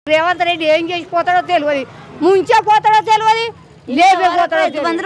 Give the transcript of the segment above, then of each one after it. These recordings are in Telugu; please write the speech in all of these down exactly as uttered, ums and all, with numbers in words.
రేవంత్ రెడ్డి ఏం చేసిపోతాడో తెలియదు, ముంచే పోతాడో తెలియదు, లేపే పోతాడో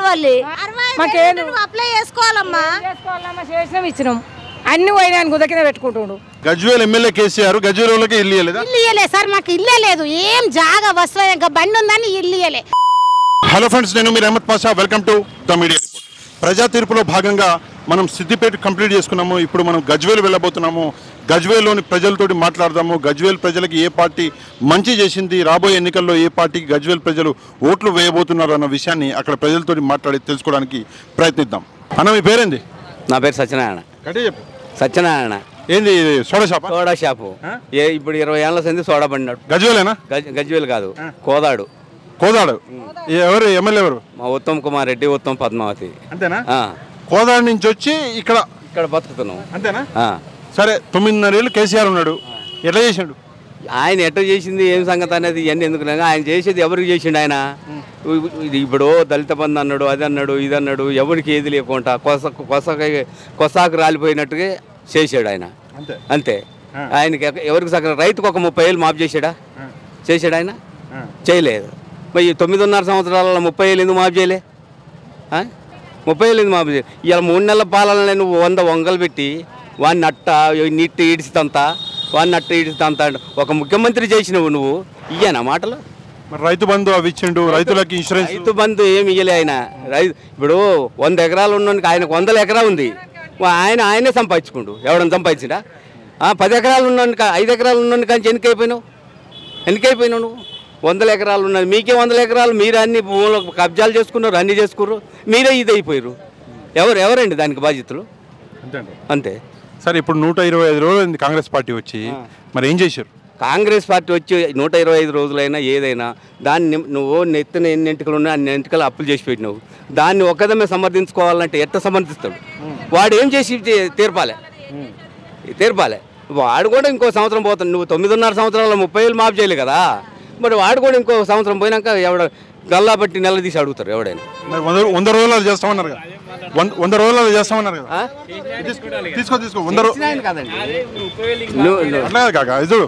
అప్లై చేసుకోవాలమ్మా చేసుకోవాలమ్మా చేసినాం ఇచ్చినాం అన్ని పోయినా గుదకిన పెట్టుకుంటుండు. గజ్వేల్ ఎమ్మెల్యే కేసీఆర్ గజ్వేల్కి ఇల్లు ఇవ్వలేదా? ఇల్లు ఇవ్వలే సార్, మాకు ఇల్లే లేదు, ఏం జాగా వస్తుంది బండి ఉందని ఇల్లు ఇవ్వలే. హలో ఫ్రెండ్స్, నేను మీరు Ahmed Pasha, welcome to the media report. ప్రజా తీర్పులో భాగంగా మనం సిద్దిపేట కంప్లీట్ చేసుకున్నాము. ఇప్పుడు మనం గజ్వేల్ వెళ్ళబోతున్నాము. గజ్వేల్లోని ప్రజలతోటి మాట్లాడదాము. గజ్వేల్ ప్రజలకు ఏ పార్టీ మంచి చేసింది, రాబోయే ఎన్నికల్లో ఏ పార్టీకి గజ్వేల్ ప్రజలు ఓట్లు వేయబోతున్నారు అన్న విషయాన్ని అక్కడ ప్రజలతోటి మాట్లాడి తెలుసుకోవడానికి ప్రయత్నిద్దాం. అన్న, మీ పేరేంది? నా పేరు సత్యనారాయణ. కట్టే చెప్పు. సత్యనారాయణ. ఏంది సోడా షాప్? Soda shop. ఏ ఇప్పుడు ఇరవై ఏళ్ళ సంది సోడా పడినాడు. గజ్వేలేనా? గజ్ గజ్వేల్ కాదు, కోదాడు. కోదాడు. ఎవరు ఎమ్మెల్యే ఎవరు? మా ఉత్తమ్ కుమార్ రెడ్డి, ఉత్తమ్ పద్మావతి. అంతేనా? కోదాడు నుంచి వచ్చి ఇక్కడ ఇక్కడ బతుకుతున్నాం. అంతేనా? సరే, తొమ్మిదిన్నర ఏళ్ళు కేసీఆర్ ఉన్నాడు, ఎట్లా చేసాడు ఆయన? ఎట్లా చేసింది, ఏం సంగతి అనేది ఇవన్నీ ఎందుకు? ఆయన చేసేది ఎవరికి చేసిండు? ఆయన ఇప్పుడు దళిత బంధు అన్నాడు, అది అన్నాడు, ఇది అన్నాడు, ఎవరికి ఏది లేకుండా కొస కొస కొసాకు రాలిపోయినట్టుగా చేశాడు ఆయన. అంతే. ఆయనకి ఎవరికి సగం రైతుకు ఒక ముప్పై ఏళ్ళు మాఫ్ చేశాడా? చేశాడు ఆయన? చేయలేదు. మరి తొమ్మిదిన్నర సంవత్సరాల ముప్పై ఏళ్ళు ఎందుకు మాఫ్ చేయలే? ముప్పై ఏళ్ళు ఎందుకు మాఫ్ చేయలేదు? ఇలా మూడు నెలల పాలన నువ్వు వంద వంగలు పెట్టి వాడిని అట్ట నీట్ ఈడ్చితంతా వాడిని అట్ట ఈడ్చితంతా ఒక ముఖ్యమంత్రి చేసినవు నువ్వు. ఇయ్యానా మాటలు? మరి రైతు బంధు అవి ఇచ్చిండు, రైతులకి ఇన్సూరెన్స్. రైతు బంధు ఏమి ఇయ్యలే ఆయన. రైతు ఇప్పుడు వంద ఎకరాలు ఉన్నోనికి ఆయనకు వందల ఎకరా ఉంది, ఆయన ఆయనే సంపాదించుకుండు. ఎవడన్నా సంపాదించిండా? పది ఎకరాలు ఉన్నోనికి, ఐదు ఎకరాలు ఉన్నోనికి కానీ ఎన్నికైపోయినావు ఎన్నికైపోయినావు నువ్వు. వందల ఎకరాలు ఉన్నది మీకే వందల ఎకరాలు, మీరు అన్ని భూములు కబ్జాలు చేసుకున్నారు, అన్నీ చేసుకున్నారు, మీరే ఇది అయిపోయారు. ఎవరు ఎవరండి దానికి బాధ్యతలు? అంతే. సరే, ఇప్పుడు నూట ఇరవై ఐదు రోజులు కాంగ్రెస్ పార్టీ వచ్చి మరి ఏం చేశారు? కాంగ్రెస్ పార్టీ వచ్చి నూట ఇరవై ఐదు రోజులైనా ఏదైనా దాన్ని నువ్వు నెత్తిన ఎన్ని ఎంటికలు ఉన్నాయి అన్ని ఎంటికలు అప్పులు చేసి పెట్టినావు. దాన్ని ఒక్కదమే సమర్థించుకోవాలంటే ఎట్లా సమర్థిస్తాడు? వాడు ఏం చేసి తీర్పాలే తీర్పాలే వాడు కూడా ఇంకో సంవత్సరం పోతాడు. నువ్వు తొమ్మిదిన్నర సంవత్సరాల ముప్పై ఏళ్ళు మాఫ్ చేయలేదు కదా, మరి వాడు కూడా ఇంకో సంవత్సరం పోయినాక ఎవడ గల్లా బట్టి నెల తీసి అడుగుతారు ఎవడైనా. వంద రోజులు చేస్తామన్నారు కదా, వంద రోజులు చేస్తామన్నారు కదా, తీసుకో తీసుకో వంద రోజులు కాక ఇది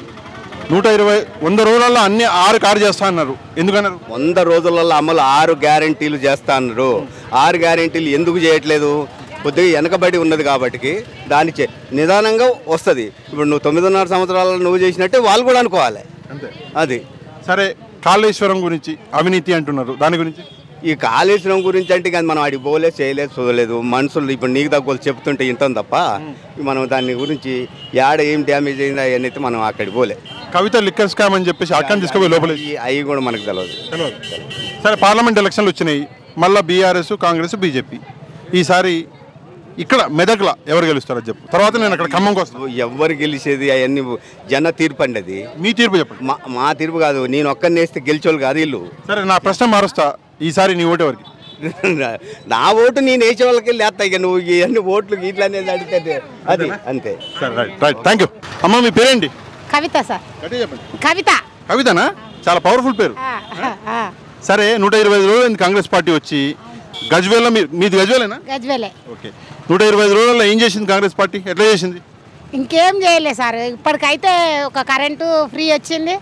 నూట ఇరవై వంద రోజులలో అన్ని ఆరు కారు చేస్తా అన్నారు. ఎందుకన్నారు? వంద రోజులలో అమలు ఆరు గ్యారంటీలు చేస్తా అన్నారు. ఆరు గ్యారంటీలు ఎందుకు చేయట్లేదు? కొద్దిగా వెనకబడి ఉన్నది కాబట్టి దాని నిదానంగా వస్తుంది. ఇప్పుడు నువ్వు తొమ్మిదిన్నర సంవత్సరాలలో నువ్వు చేసినట్టే వాళ్ళు కూడా అనుకోవాలి. అంతే. అది సరే, కాళేశ్వరం గురించి అవినీతి అంటున్నారు, దాని గురించి? ఈ కాళేశ్వరం గురించి అంటే కానీ మనం అడిగి పోలేదు, చేయలేదు, చూడలేదు. మనుషులు ఇప్పుడు నీకు తగ్గోలు చెప్తుంటే ఇంతం తప్ప మనం దాని గురించి ఏడ ఏం డ్యామేజ్ అయిందా అనేది మనం అక్కడికి పోలే. కవిత లిక్కర్ స్కామ్ అని చెప్పేసి అక్కడిని తీసుకుపోయి లోపల అవి కూడా మనకు తెలియదు. సరే, పార్లమెంట్ ఎలక్షన్లు వచ్చినాయి, మళ్ళీ బీఆర్ఎస్, కాంగ్రెస్, బీజేపీ. ఈసారి ఇక్కడ మెదక్లా ఎవరు గెలుస్తారో చెప్పు, తర్వాత నేను అక్కడ ఖమ్మంకి వస్తాను. ఎవరు గెలిచేది అవన్నీ జన తీర్పు అండి. అది మీ తీర్పు చెప్పండి. మా మా తీర్పు కాదు, నేను ఒక్కరిని వేస్తే గెలిచోళ్ళు కాదు వీళ్ళు. సరే, నా ప్రశ్న మారుస్తా, ఈసారి నీ ఓటు ఎవరికి? నా ఓటు నేను వేసే వాళ్ళకి లేస్తా. ఇక నువ్వు ఇవన్నీ ఓట్లు ఇట్లా అనేది అడిగితే అది అంతే. సరే, రైట్ రైట్ థ్యాంక్ యూ. అమ్మ, మీ పేరేంటి? కవిత సార్. చెప్పండి. కవిత. కవితనా? చాలా పవర్ఫుల్ పేరు. సరే, నూట ఇరవై ఐదు రోజులు కాంగ్రెస్ పార్టీ వచ్చి గజ్వేల్లో మీది గజ్వేలేనా? గజ్వేలే. ఓకే. నూట ఇరవై ఐదు రోజుల్లో ఏం చేసింది కాంగ్రెస్ పార్టీ? ఎట్లా చేసింది? ఇంకేం చేయలేదు సార్. ఇప్పటికైతే ఒక కరెంటు ఫ్రీ వచ్చింది,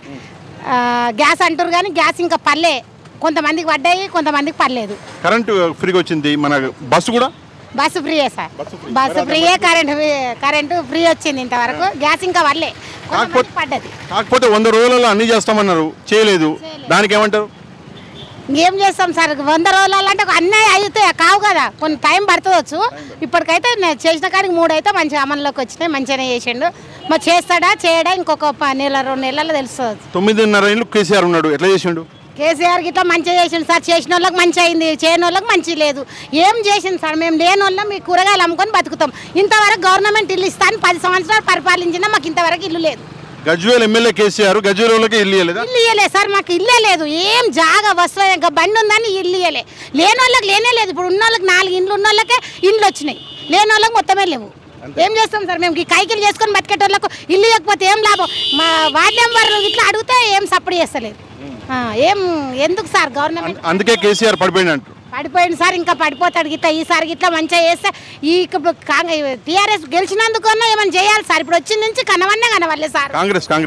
గ్యాస్ అంటారు కానీ గ్యాస్ ఇంకా పర్లే. కొంతమందికి పడ్డాయి, కొంతమందికి పర్లేదు. కరెంటు ఫ్రీగా వచ్చింది. మన బస్సు కూడా బస్సు ఫ్రీయే సార్. బస్సు ఫ్రీయే, కరెంటు కరెంటు ఫ్రీ వచ్చింది ఇంతవరకు. గ్యాస్ ఇంకా పర్లే, పడ్డది. కాకపోతే వంద రోజులలో అన్ని చేస్తామన్నారు, చేయలేదు. దానికి ఏమంటారు? ఇంకేం చేస్తాం సార్, వంద రోజులలో అంటే అన్నీ అయితే కావు కదా, కొన్ని టైం పడుతుందొచ్చు. ఇప్పటికైతే చేసిన కాడికి మూడు అయితే మంచిగా అమల్లోకి వచ్చినాయి, మంచిగానే చేసిండు. మరి చేస్తాడా చేయడా ఇంకొక నెల రెండు నెలల్లో తెలుస్తుంది. తొమ్మిదిన్నర ఏళ్ళు కేసీఆర్ ఉన్నాడు, ఎట్లా చేసిండు? కేసీఆర్ గిట్లా మంచిగా చేసిండు సార్. చేసిన వాళ్ళకి మంచి అయింది, చేయని వాళ్ళకి మంచి లేదు. ఏం చేసింది సార్? మేము లేని వాళ్ళం మీ కూరగాయలు అమ్ముకొని బతుకుతాం. ఇంతవరకు గవర్నమెంట్ ఇల్లు ఇస్తాను పది సంవత్సరాలు పరిపాలించినా మాకు ఇంతవరకు ఇల్లు లేదు. గజ్వేల్ ఎమ్మెల్యే కేసీఆర్ గజ్వేల్ వాళ్ళకి ఇల్లు ఇవ్వలేదా? ఇల్లు ఇవ్వలేదు సార్, మాకు ఇల్లే లేదు, ఏం జాగా వస్తుంది బండి ఉందని ఇల్లు ఇవ్వలే. లేని వాళ్ళకి లేనే లేదు. ఇప్పుడు ఉన్న వాళ్ళకి నాలుగు ఇండ్లు ఉన్న వాళ్ళకే ఇండ్లు వచ్చినాయి, లేని వాళ్ళకి మొత్తమే లేవు. ఏం చేస్తాం సార్? మేము ఈ కైకిలు చేసుకొని బతికేటోళ్ళకు ఇల్లు ఇవ్వకపోతే ఏం లాభం? మా వార్డు మెంబర్ ఇట్లా అడిగితే ఏం సపోర్ట్ చేస్తలేదు. ఏం ఎందుకు సార్ గవర్నమెంట్? అందుకే కేసీఆర్ పడిపోయినట్టు. పడిపోయింది సార్, ఇంకా పడిపోతాడు గిట్లా. ఈసారి గిట్లా మంచిగా చేస్తే ఈ టీఆర్ఎస్ గెలిచినందుకన్నా ఏమైనా చేయాలి సార్. ఇప్పుడు వచ్చిన నుంచి కనవన్నే కనవల్లే సార్. కాంగ్రెస్ కాంగ్రెస్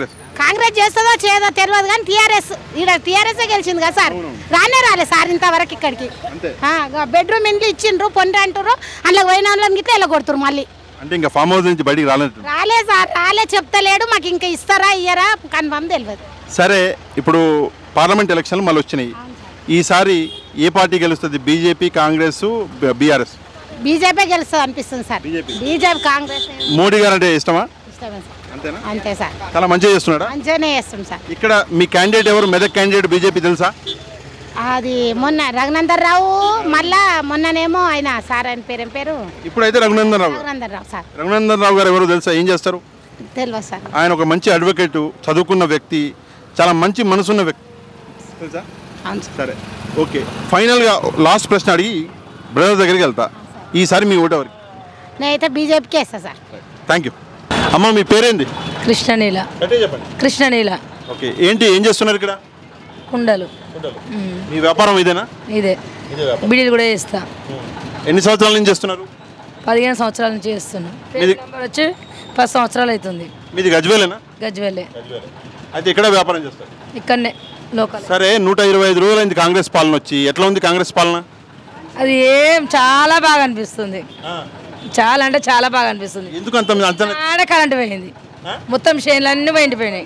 కాంగ్రెస్ చేస్తుందో చేయదో తెలియదు కానీ టీఆర్ఎస్ ఇక్కడ టీఆర్ఎస్ గెలిచింది కదా సార్. రానే రాలే సార్ ఇంతవరకు ఇక్కడికి. బెడ్రూమ్ ఇంట్లో ఇచ్చిండ్రు పొండి అంటారు, అందులో పోయిన వాళ్ళని గిట్లా ఇలా కొడుతురు మళ్ళీ. అంటే ఇంకా ఫామ్ హౌస్ నుంచి బయటికి రాలేదు. రాలే సార్, రాలే చెప్తలేడు. మాకు ఇంకా ఇస్తారా ఇయ్యరా కన్ఫర్మ్ తెలియదు. సరే, ఇప్పుడు పార్లమెంట్ ఎలక్షన్లు మళ్ళీ వచ్చినాయి. ఈసారి ఏ పార్టీ గెలుస్తుంది? BJP, Congress, BRS? బీజేపీ గెలుస్తుంది అనిపిస్తుంది సార్. బీజేపీ కాంగ్రెస్. మోడీ గారు అంటే ఇష్టమా? ఇష్టమే సార్. అంతేనా? అంతే సార్. చాలా మంచిగా చేస్తున్నాడా? మంచిగానే చేస్తుంది సార్. ఇక్కడ మీ క్యాండిడేట్ ఎవరు? మెదక్ క్యాండిడేట్ బీజేపీ తెలుసా? అది మొన్న రఘునందర్ రావు, మళ్ళా మొన్ననేమో ఆయన సార్ ఆయన పేరు ఏం పేరు? ఇప్పుడైతే రఘునందన్ రావు. రఘునందర్ రావు సార్. రఘునందన్ రావు గారు ఎవరు తెలుసా? ఏం చేస్తారు? తెలియదు సార్. ఆయన ఒక మంచి అడ్వకేట్, చదువుకున్న వ్యక్తి, చాలా మంచి మనసున్న వ్యక్తి తెలుసా? సరే, ఓకే. ఫైనల్గా లాస్ట్ ప్రశ్న అడిగి బ్రదర్ దగ్గరికి వెళ్తా. ఈసారి మీ ఓటు ఎవరికి? నేనైతే బీజేపీకి వేస్తా సార్. Thank you. అమ్మ, మీ పేరేంది? కృష్ణనీల. చెప్పండి. కృష్ణనీల. ఓకే, ఏంటి ఏం చేస్తున్నారు ఇక్కడ? కుండలు. మీ వ్యాపారం ఇదేనా? ఇదే. బిడీలు కూడా చేస్తా. ఎన్ని సంవత్సరాల నుంచి చేస్తున్నారు? పదిహేను సంవత్సరాల నుంచి చేస్తున్నా. నెంబర్ వచ్చి పది సంవత్సరాలు అవుతుంది. మీది గజ్వేలేనా? గజ్వేలే. అయితే ఇక్కడ వ్యాపారం చేస్తారు? ఇక్కడనే లోకల్. సరే, నూట ఇరవై ఐదు రోజులు అయింది కాంగ్రెస్ పాలన వచ్చి. ఎట్లా ఉంది కాంగ్రెస్ పాలన? అది ఏం చాలా బాగా అనిపిస్తుంది. చాలా అంటే చాలా బాగా అనిపిస్తుంది. ఎందుకు అంత అంచనా? ఆడ కరెంట్ పోయింది మొత్తం, షేన్లు అన్నీ పోయిండిపోయినాయి.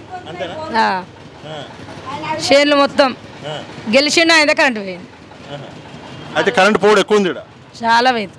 షేన్లు మొత్తం గెలిచిండు ఆయన, కరెంట్ పోయింది. అయితే కరెంట్ పోవడం ఎక్కువ ఉంది. చాలా పోయింది.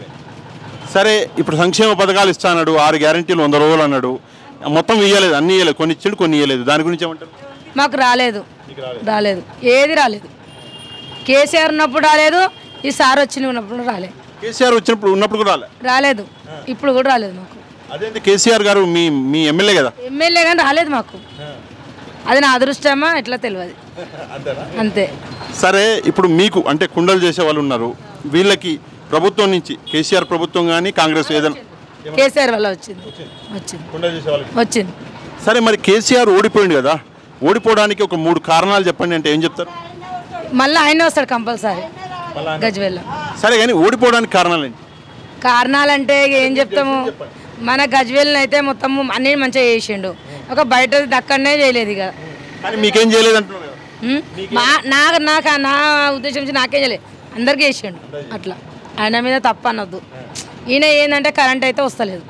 సరే, ఇప్పుడు సంక్షేమ పథకాలు ఇస్తా అన్నాడు, ఆరు గ్యారంటీలు వంద రోజులు అన్నాడు, మొత్తం ఇవ్వలేదు, అన్ని ఇవ్వలేదు, కొన్ని ఇచ్చిండు కొన్ని ఇవ్వలేదు. దాని గురించి ఏమంటారు? మాకు రాలేదు, రాలేదు, ఏది రాలేదు. కేసీఆర్ ఉన్నప్పుడు రాలేదు, ఈ సార్ వచ్చి ఉన్నప్పుడు రాలేదు. కేసీఆర్ వచ్చినప్పుడు ఉన్నప్పుడు కూడా రాలేదు రాలేదు ఇప్పుడు కూడా రాలేదు మాకు. అదేంటి? కేసీఆర్ గారు మీ మీ ఎమ్మెల్యే కదా? ఎమ్మెల్యే కానీ రాలేదు మాకు. అది నా అదృష్టమా ఎట్లా తెలియదు, అంతే. సరే, ఇప్పుడు మీకు అంటే కుండలు చేసే వాళ్ళు ఉన్నారు, వీళ్ళకి ప్రభుత్వం నుంచి కేసీఆర్ ప్రభుత్వం కానీ కాంగ్రెస్ ఏదైనా? కేసీఆర్ వల్ల వచ్చింది వచ్చింది వచ్చింది. సరే, మరి కేసీఆర్ ఓడిపోయింది కదా, ఓడిపోవడానికి ఒక మూడు కారణాలు చెప్పండి అంటే ఏం చెప్తారు? మళ్ళీ ఆయన వస్తాడు కంపల్సరీ గజ్వేల్. సరే, కానీ ఓడిపోవడానికి కారణాలు ఏంటి? కారణాలంటే ఏం చెప్తాము, మన గజ్వేల్ని అయితే మొత్తం అన్ని మంచిగా చేసిండు, ఒక బయట దక్కడనే చేయలేదు. ఇక కానీ మీకేం చేయలేదు అంటున్నారు. మా నాకు నాకు నా ఉద్దేశం నుంచి నాకేం చేయలేదు, అందరికీ చేసిండు. అట్లా ఆయన మీద తప్ప అనొద్దు. ఈయన ఏంటంటే కరెంట్ అయితే వస్తలేదు.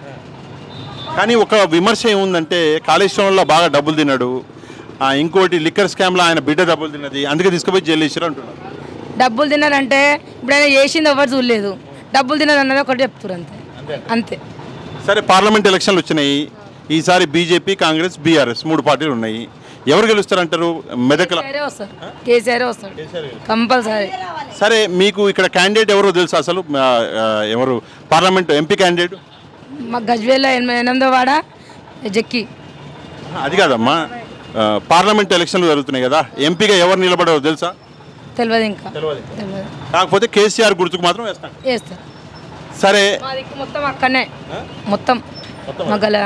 కానీ ఒక విమర్శ ఏముందంటే కాళేశ్వరంలో బాగా డబ్బులు తిన్నాడు, ఇంకోటి లిక్కర్ స్కామ్లో ఆయన బిడ్డ డబ్బులు తిన్నది, అందుకే తీసుకుపోయి జైలు వేసారు అంటున్నారు. డబ్బులు తిన్నారంటే ఇప్పుడు ఆయన చేసింది ఎవరు చూడలేదు, డబ్బులు తిన్నది అన్నది ఒకటి చెప్తారు, అంతే అంతే. సరే, పార్లమెంట్ ఎలక్షన్లు వచ్చినాయి. ఈసారి బీజేపీ, కాంగ్రెస్, బీఆర్ఎస్ మూడు పార్టీలు ఉన్నాయి. ఎవరు గెలుస్తారంటారు? మెదక్ల వస్తారు, కేసీఆర్ వస్తాడు కంపల్సరీ. సరే, మీకు ఇక్కడ క్యాండిడేట్ ఎవరో తెలుసు అసలు? ఎవరు పార్లమెంట్ ఎంపీ క్యాండిడేట్? మా గజ్వేల్ ఎనిమిదో వాడ జక్కి. అది కాదమ్మా, పార్లమెంట్ ఎలక్షన్లు జరుగుతున్నాయి కదా, ఎంపీగా ఎవరు నిలబడారో తెలుసా? తెలియదు ఇంకా. కాకపోతే కేసీఆర్ గుర్తుకు మాత్రం వేస్తాను. వేస్తారు. సరే, మొత్తం అక్కడనే మొత్తం మగల.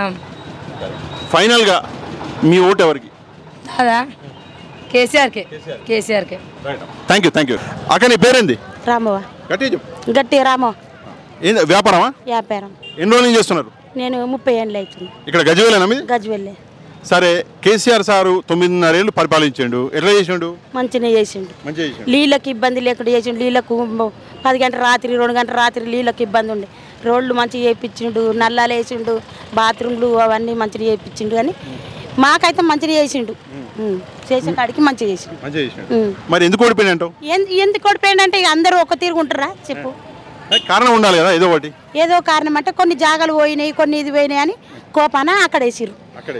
ఫైనల్గా మీ ఓటు ఎవరికి? అదా కేసీఆర్కే. కేసీఆర్కే. Thank you thank you. అక్క, నీ పేరేంది? రామవ్వ. గట్టి చెప్పు. గట్టి రామో. ఏంది వ్యాపారమా? వ్యాపారం. ఎన్ని రోజులు నుంచి చేస్తున్నారు? నేను ముప్పై ఏళ్ళు అవుతుంది. ఇక్కడ గజ్వేలేనా మీది? గజ్వేలే. సరే, కేసీఆర్ సారు తొమ్మిదిన్నరేళ్ళు పరిపాలించాడు, ఎట్లా చేసిండు? మంచిగా చేసిండు. మంచిగా చేసిండు. నీళ్ళకి ఇబ్బంది లేకుండా చేసిండు. నీళ్ళకు పది గంటల రాత్రి రెండు గంటల రాత్రి నీళ్ళకి ఇబ్బంది ఉండే, రోడ్లు మంచిగా చేయించిండు, నల్లాలు వేసిండు, బాత్రూమ్లు అవన్నీ మంచిగా చేయించిండు. కానీ మాకైతే మంచిగా చేసిండు, చేసే కాడికి మంచిగా చేసిండు. మంచిగా చేసిండు. మరి ఎందుకు ఓడిపోయినంటావు? ఎందుకు ఓడిపోయిందంటే ఇక అందరూ ఒక తిరుగుంటారా చెప్పు? కారణం ఉండాలి కదా ఏదో ఒకటి. ఏదో కారణం అంటే కొన్ని జాగాలు పోయినాయి, కొన్ని ఇది పోయినాయి అని కోపాన అక్కడ వేసిర్రు.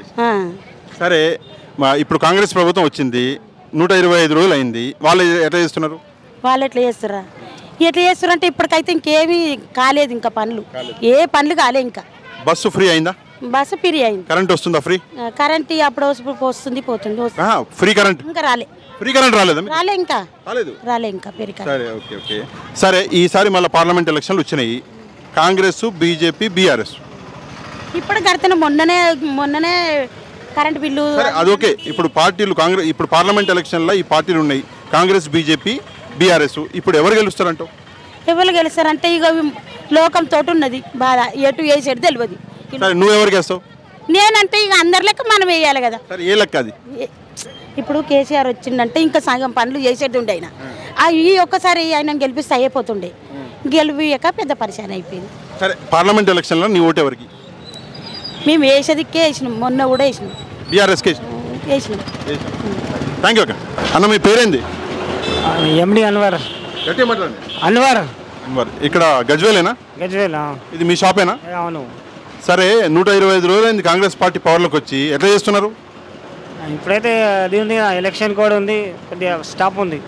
సరే, ఇప్పుడు కాంగ్రెస్ ప్రభుత్వం వచ్చింది, నూట ఇరవై ఐదు రోజులు అయింది, వాళ్ళు ఎట్లా చేస్తున్నారు? వాళ్ళు ఎట్లా చేస్తారా? ఎట్లా చేస్తారు అంటే ఇప్పటికైతే ఇంకేమీ కాలేదు, ఇంకా పనులు ఏ పనులు కాలే. ఇంకా బస్సు ఫ్రీ అయిందా? బస్సు ఫ్రీ అయింది. కరెంట్ వస్తుందా? ఫ్రీ కరెంట్ అప్పుడు వస్తుంది పోతుంది. ఫ్రీ కరెంట్ ఇంకా రాలే. ఫ్రీ కరెంట్ రాలేదా? రాలే, ఇంకా రాలేదు. రాలే ఇంకా ఫ్రీ కరెంట్. సరే, ఓకే ఓకే. సరే, ఈసారి మళ్ళీ పార్లమెంట్ ఎలక్షన్లు వచ్చినాయి, కాంగ్రెస్, బీజేపీ, బీఆర్ఎస్. ఇప్పుడు కడితే మొన్ననే మొన్ననే కరెంట్ బిల్లు. సరే, అదొకే. ఇప్పుడు పార్టీలు కాంగ్రెస్, ఇప్పుడు పార్లమెంట్ ఎలక్షన్లో ఈ పార్టీలు ఉన్నాయి, కాంగ్రెస్, బీజేపీ, బీఆర్ఎస్. ఇప్పుడు ఎవరు గెలుస్తారంటావు? ఎవరు గెలుస్తారంటే ఇక లోకం తోటి ఉన్నది బాధ, ఎటు వేసేది తెలియదు. సరే, నువ్వు ఎవరికి వేస్తావు? నేనంటే ఇక అందరి లెక్క మనం వేయాలి కదా. సరే ఏ లెక్క అది? ఇప్పుడు కేసీఆర్ వచ్చిందంటే ఇంకా సగం పనులు చేసేది ఉండే ఆయన. ఈ ఒక్కసారి ఆయన గెలిపిస్తే అయిపోతుండే, గెలిపియక పెద్ద పరిశాన్ అయిపోయింది. సరే పార్లమెంట్ ఎలక్షన్లో నీ ఓటు ఎవరికి? మేము వేసేదికే వేసినాం, మొన్న కూడా వేసినాం, బీఆర్ఎస్కి వేసినాం. థ్యాంక్ యూ అక్క. అన్న మీ పేరేంది? ఎండి అన్వర్. గట్టిగా మాట్లాడండి. అన్వర్. అన్వర్. ఇక్కడ గజ్వేలేనా? గజ్వేల్. ఇది మీ షాపేనా? అవును. సరే నూట ఇరవై ఐదు రోజులైంది కాంగ్రెస్ పార్టీ పవర్లోకి వచ్చి, ఎట్లా చేస్తున్నారు? ఇప్పుడైతే అది ఉంది, ఎలక్షన్ కోడ్ ఉంది, కొద్దిగా స్టాప్ ఉంది.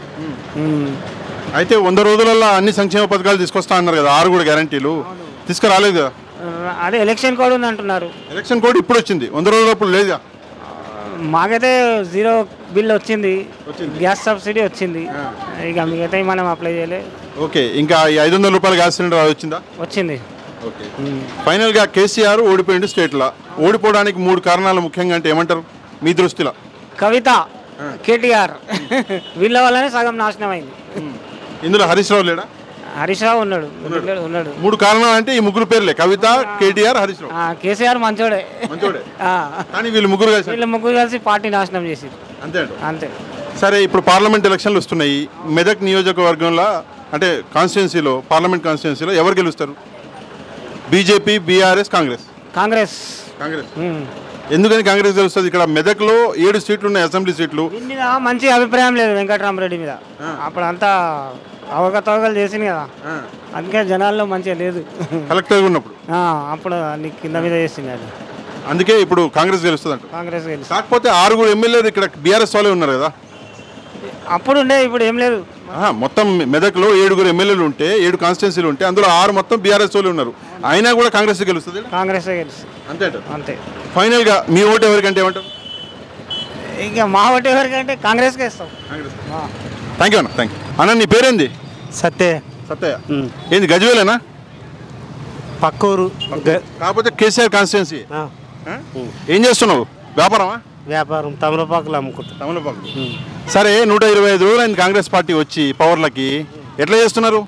అయితే వంద రోజులలో అన్ని సంక్షేమ పథకాలు తీసుకొస్తా అన్నారు కదా, ఆరు కూడా గ్యారంటీలు తీసుకురాలేదు కదా. అదే ఎలక్షన్ కోడ్ ఉంది అంటున్నారు. ఎలక్షన్ కోడ్ ఇప్పుడు వచ్చింది, వంద రోజులప్పుడు లేదుగా. మాకైతే జీరో బిల్ వచ్చింది, గ్యాస్ సబ్సిడీ వచ్చింది, ఇక మిగతా మనం అప్లై చేయలేదు. ఓకే, ఇంకా ఈ ఐదు వందల రూపాయల గ్యాస్ సిలిండర్ వచ్చిందా? వచ్చింది. ఓకే. ఫైనల్గా కేసీఆర్ ఓడిపోయింది స్టేట్లో. ఓడిపోవడానికి మూడు కారణాలు ముఖ్యంగా అంటే ఏమంటారు మీ దృష్టిలో? కవిత, కేటీఆర్ వీళ్ళ వల్లనే సగం నాశనం అయింది. ఇందులో హరీష్ రావు లేడా? హరీష్ రావు ఉన్నాడు ఉన్నాడు మూడు కారణాలు అంటే ఈ ముగ్గురు పేర్లే, కవిత, కేటీఆర్, హరీష్ రావు. కేసీఆర్ మంచోడే మంచోడే కానీ వీళ్ళు ముగ్గురు కలిసి వీళ్ళు ముగ్గురు కలిసి పార్టీ నాశనం చేసి అంతే అంతే. సరే ఇప్పుడు పార్లమెంట్ ఎలక్షన్లు వస్తున్నాయి. మెదక్ నియోజకవర్గంలో అంటే కాన్స్టిట్యున్సీలో, పార్లమెంట్ కాన్స్టిట్యున్సీలో ఎవరు గెలుస్తారు? BJP, BRS, Congress? కాంగ్రెస్. కాంగ్రెస్. ఎందుకని కాంగ్రెస్ గెలుస్తుంది? ఇక్కడ మెదక్లో ఏడు సీట్లు ఉన్నాయి, అసెంబ్లీ సీట్లు. మీద మంచి అభిప్రాయం లేదు వెంకటరామరెడ్డి మీద. అప్పుడు అంతా అవకతవకలు చేసింది కదా, అందుకే జనాల్లో మంచిగా లేదు. కలెక్టర్గా ఉన్నప్పుడు అప్పుడు అన్ని కింద మీద చేసింది అది, అందుకే ఇప్పుడు కాంగ్రెస్ గెలుస్తుంది అంట. కాంగ్రెస్ గెలుస్తుంది. కాకపోతే ఆరుగురు ఎమ్మెల్యేలు ఇక్కడ బీఆర్ఎస్ వాళ్ళే ఉన్నారు కదా. అప్పుడు ఉండే, ఇప్పుడు ఏం లేదు. మొత్తం మెదక్లో ఏడుగురు ఎమ్మెల్యేలు ఉంటే, ఏడు కాన్స్టిట్యున్సీలు ఉంటే అందులో ఆరు మొత్తం బీఆర్ఎస్ వాళ్ళు ఉన్నారు. అయినా కూడా కాంగ్రెస్ గెలుస్తుంది. కాంగ్రెస్ గెలుస్తుంది అంతే అంతే. ఫైనల్గా మీ ఓటు ఎవరికంటే ఏమంటారు? ఇంకా మా ఓటు ఎవరికంటే కాంగ్రెస్కే ఇస్తాం. థ్యాంక్ యూ అన్న. థ్యాంక్ యూ అన్న. నీ పేరేంది? సత్య. సత్య. ఏంది గజ్వేలేనా? పక్కూరు. కాకపోతే కేసీఆర్ కాన్స్టిట్యున్సీ. ఏం చేస్తున్నావు? వ్యాపారమా? వ్యాపారం, తమలపాకులు అమ్ముకుంటాం. తమలపాకులు. సరే నూట ఇరవై ఐదు రోజులు అయింది కాంగ్రెస్ పార్టీ వచ్చి పవర్లకి, ఎట్లా చేస్తున్నారు?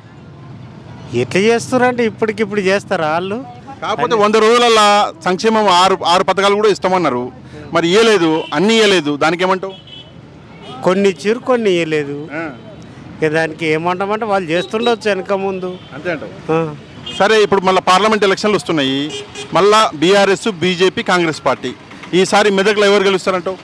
ఎట్లా చేస్తున్నారు అంటే ఇప్పటికిప్పుడు చేస్తారా వాళ్ళు? కాకపోతే వంద రోజులల్లో సంక్షేమం ఆరు ఆరు పథకాలు కూడా ఇస్తామన్నారు, మరి ఇవ్వలేదు, అన్నీ ఇవ్వలేదు. దానికి ఏమంటావు? కొన్ని ఇచ్చారు, కొన్ని ఇవ్వలేదు. దానికి ఏమంటామంటే వాళ్ళు చేస్తుండొచ్చు వెనక ముందు, అంతే అంటావు. సరే ఇప్పుడు మళ్ళీ పార్లమెంట్ ఎలక్షన్లు వస్తున్నాయి, మళ్ళా బీఆర్ఎస్, బీజేపీ, కాంగ్రెస్ పార్టీ. ఈసారి మెదక్లో ఎవరు గెలుస్తారంటావు?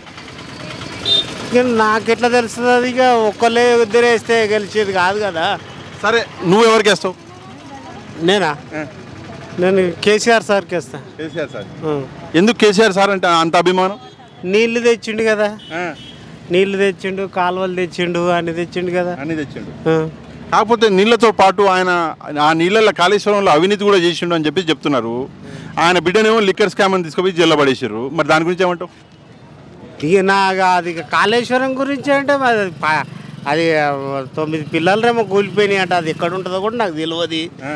ఇక నాకెట్లా తెలుస్తుంది? అది ఇక ఒక్కళ్ళే ఇద్దరు వేస్తే గెలిచేది కాదు కదా. సరే నువ్వు ఎవరికి వేస్తావు? నేనా? నేను కేసీఆర్ సార్కి వేస్తాను. KCR sir. ఎందుకు కేసీఆర్ సార్ అంటే అంత అభిమానం? నీళ్లు తెచ్చిండు కదా, నీళ్లు తెచ్చిండు, కాలువలు తెచ్చిండు, అన్ని తెచ్చిండు కదా. అన్ని తెచ్చిండు. కాకపోతే నీళ్లతో పాటు ఆయన ఆ నీళ్ళల్లో కాళేశ్వరంలో అవినీతి కూడా చేసిండు అని చెప్పి చెప్తున్నారు. ఆయన బిడ్డనేమో లిక్కర్ స్కామ్ అని తీసుకుపోయి జైల్లో పడేసారు. మరి దాని గురించి ఏమంటావు? ఇక నాకు అది కాళేశ్వరం గురించి అంటే అది తొమ్మిది పిల్లలరేమో కూలిపోయినాయి అంట. అది ఎక్కడ ఉంటుందో కూడా నాకు తెలియదు.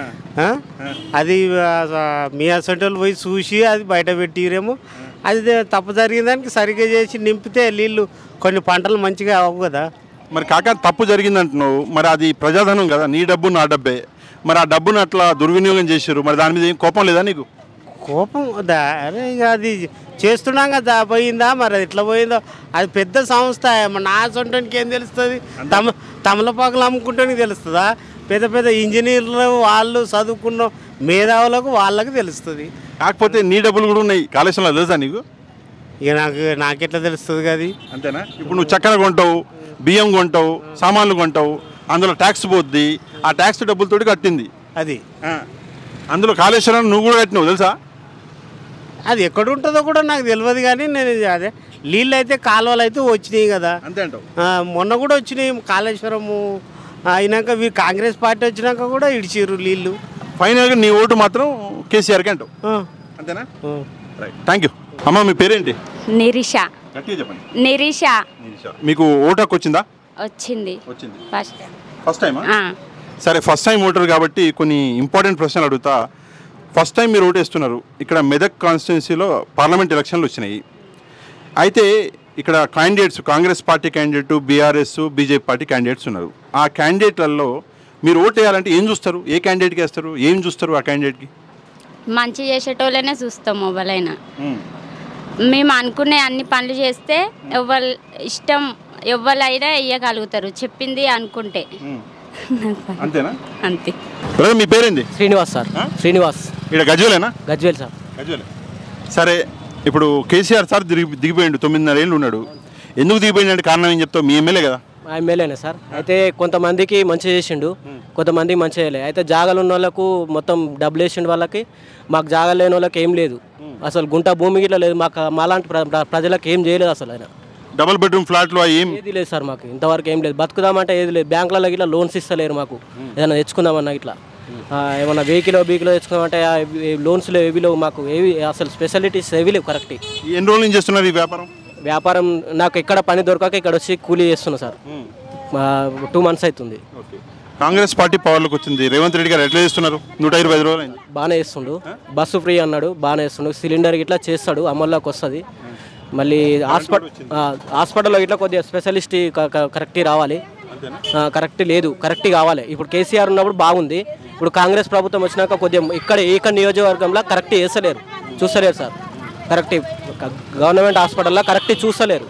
అది మీ అసంటోళ్ళు పోయి చూసి అది బయట పెట్టిరేమో. అది తప్పు జరిగిన దానికి సరిగ్గా చేసి నింపితే నీళ్ళు కొన్ని పంటలు మంచిగా అవ్వవు కదా. మరి కాక తప్పు జరిగిందంటున్నావు, మరి అది ప్రజాధనం కదా, నీ డబ్బు నా డబ్బే. మరి ఆ డబ్బును అట్లా దుర్వినియోగం చేశారు, మరి దాని మీద ఏం కోపం లేదా నీకు? కోపం అరే ఇక అది చేస్తున్నాం కదా, పోయిందా మరి అది ఎట్లా పోయిందో. అది పెద్ద సంస్థ, నా సొంటానికి ఏం తెలుస్తుంది? తమ తమలపాకులు అమ్ముకుంటానికి తెలుస్తుందా? పెద్ద పెద్ద ఇంజనీర్లు వాళ్ళు చదువుకున్న మేధావులకు వాళ్ళకి తెలుస్తుంది. కాకపోతే నీ డబ్బులు కూడా ఉన్నాయి కాళేశ్వరంలో, తెలుసా నీకు? ఇక నాకు నాకెట్లా తెలుస్తుంది కదా. అంతేనా? ఇప్పుడు నువ్వు చక్కెర కొంటావు, బియ్యం కొంటావు, సామాన్లు కొంటావు, అందులో ట్యాక్స్ పోద్ది. ఆ ట్యాక్స్ డబ్బులతోటి కట్టింది అది. అందులో కాళేశ్వరం నువ్వు కూడా కట్టినావు, తెలుసా? అది ఎక్కడ ఉంటుందో కూడా నాకు తెలియదు. కానీ నేను అదే నీళ్ళు అయితే కాలువలు అయితే వచ్చినాయి కదా. అంతే అంటావు. మొన్న కూడా వచ్చినాయి కాళేశ్వరము అయినాక, వీరు కాంగ్రెస్ పార్టీ వచ్చినాక కూడా ఇడిచిర్రు నీళ్ళు. ఫైనల్గా నీ ఓటు మాత్రం కేసీఆర్కి అంటావు, అంతేనా? Right, thank you. అమ్మ మీ పేరేంటి? నిరీష. గట్టిగా చెప్పండి. నిరీష. మీకు ఓటు హక్కు వచ్చిందా? వచ్చింది. వచ్చింది. ఫస్ట్ ఫస్ట్ టైమా? సరే, ఫస్ట్ టైం ఓటర్ కాబట్టి కొన్ని ఇంపార్టెంట్ ప్రశ్నలు అడుగుతా. ఫస్ట్ టైం మీరు ఓటు వేస్తున్నారు. ఇక్కడ మెదక్ కాన్స్టిట్యున్సీలో పార్లమెంట్ ఎలక్షన్లు వచ్చినాయి. అయితే ఇక్కడ candidates, Congress party candidate, BRS, BJP party candidates ఉన్నారు. ఆ క్యాండిడేట్లలో మీరు ఓటు వేయాలంటే ఏం చూస్తారు? ఏ క్యాండిడేట్కి వేస్తారు? ఏం చూస్తారు ఆ క్యాండిడేట్కి? మంచి చేసేటోళ్ళనే చూస్తాం ఎవరైనా. మేము అనుకునే అన్ని పనులు చేస్తే ఎవరు ఇష్టం ఎవరైనా వేయగలుగుతారు చెప్పింది అనుకుంటే. అంతేనా? అంతే. మీ పేరేంది? శ్రీనివాస్ సార్. శ్రీనివాస్. ఇక్కడ గజ్వేలేనా? గజ్వేల్ సార్. గజ్వేలే. సరే, ఇప్పుడు కేసీఆర్ సార్ దిగి దిగిపోయిండు, తొమ్మిదిన్నర ఏళ్ళు ఉన్నాడు. ఎందుకు దిగిపోయింది అంటే కారణం ఏం చెప్తావు? మీ ఎమ్మెల్యే కదా? ఎమ్మెల్యేనే సార్. అయితే కొంతమందికి మంచి చేసిండు, కొంతమందికి మంచి చేయలేదు. అయితే జాగాలు ఉన్న వాళ్ళకు మొత్తం డబ్బులు వేసిండు, వాళ్ళకి మాకు జాగాలు లేని వాళ్ళకి ఏం లేదు. అసలు గుంట భూమి గిట్లా లేదు మాకు. మాలాంటి ప్రజలకు ఏం చేయలేదు అసలు. ఆయన డబుల్ బెడ్రూమ్ ఫ్లాట్లో ఏం ఏది లేదు సార్ మాకు ఇంతవరకు. ఏం లేదు. బతుకుదామంటే ఏది లేదు. బ్యాంకులలో ఇట్లా లోన్స్ ఇస్తలేరు మాకు. ఏదైనా తెచ్చుకుందామన్నా ఇట్లా ఏమన్నా వెహికల్ వెహికల్ తెచ్చుకుందామంటే లోన్స్లో ఏవి లేవు మాకు. ఏవి అసలు స్పెషాలిటీస్ ఏవి లేవు కరెక్ట్. ఎన్ని రోజులు నుంచి చేస్తున్నారు ఈ వ్యాపారం? వ్యాపారం నాకు ఎక్కడ పని దొరకక ఇక్కడ వచ్చి కూలీ చేస్తున్నా సార్. టూ మంత్స్ అవుతుంది. కాంగ్రెస్ పార్టీ పవర్లోకి వచ్చింది. రేవంత్ రెడ్డి గారు ఎట్లా చేస్తున్నారు? నూట ఇరవై ఐదు రోజులు అయింది. బాగానే చేస్తుండు. బస్సు ఫ్రీ అన్నాడు, బాగానే చేస్తుండు. సిలిండర్ ఇట్లా చేస్తాడు, అమల్లోకి వస్తుంది. మళ్ళీ హాస్పిటల్ హాస్పిటల్లో ఇట్లా కొద్దిగా స్పెషలిస్ట్ కరెక్ట్ రావాలి. కరెక్ట్ లేదు, కరెక్ట్ కావాలి. ఇప్పుడు కేసీఆర్ ఉన్నప్పుడు బాగుంది. ఇప్పుడు కాంగ్రెస్ ప్రభుత్వం వచ్చినాక కొద్దిగా ఇక్కడ ఏక నియోజకవర్గంలో కరెక్ట్ చేస్తలేరు, చూస్తలేరు సార్. కరెక్ట్ గవర్నమెంట్ హాస్పిటల్లో కరెక్ట్ చూస్తలేరు,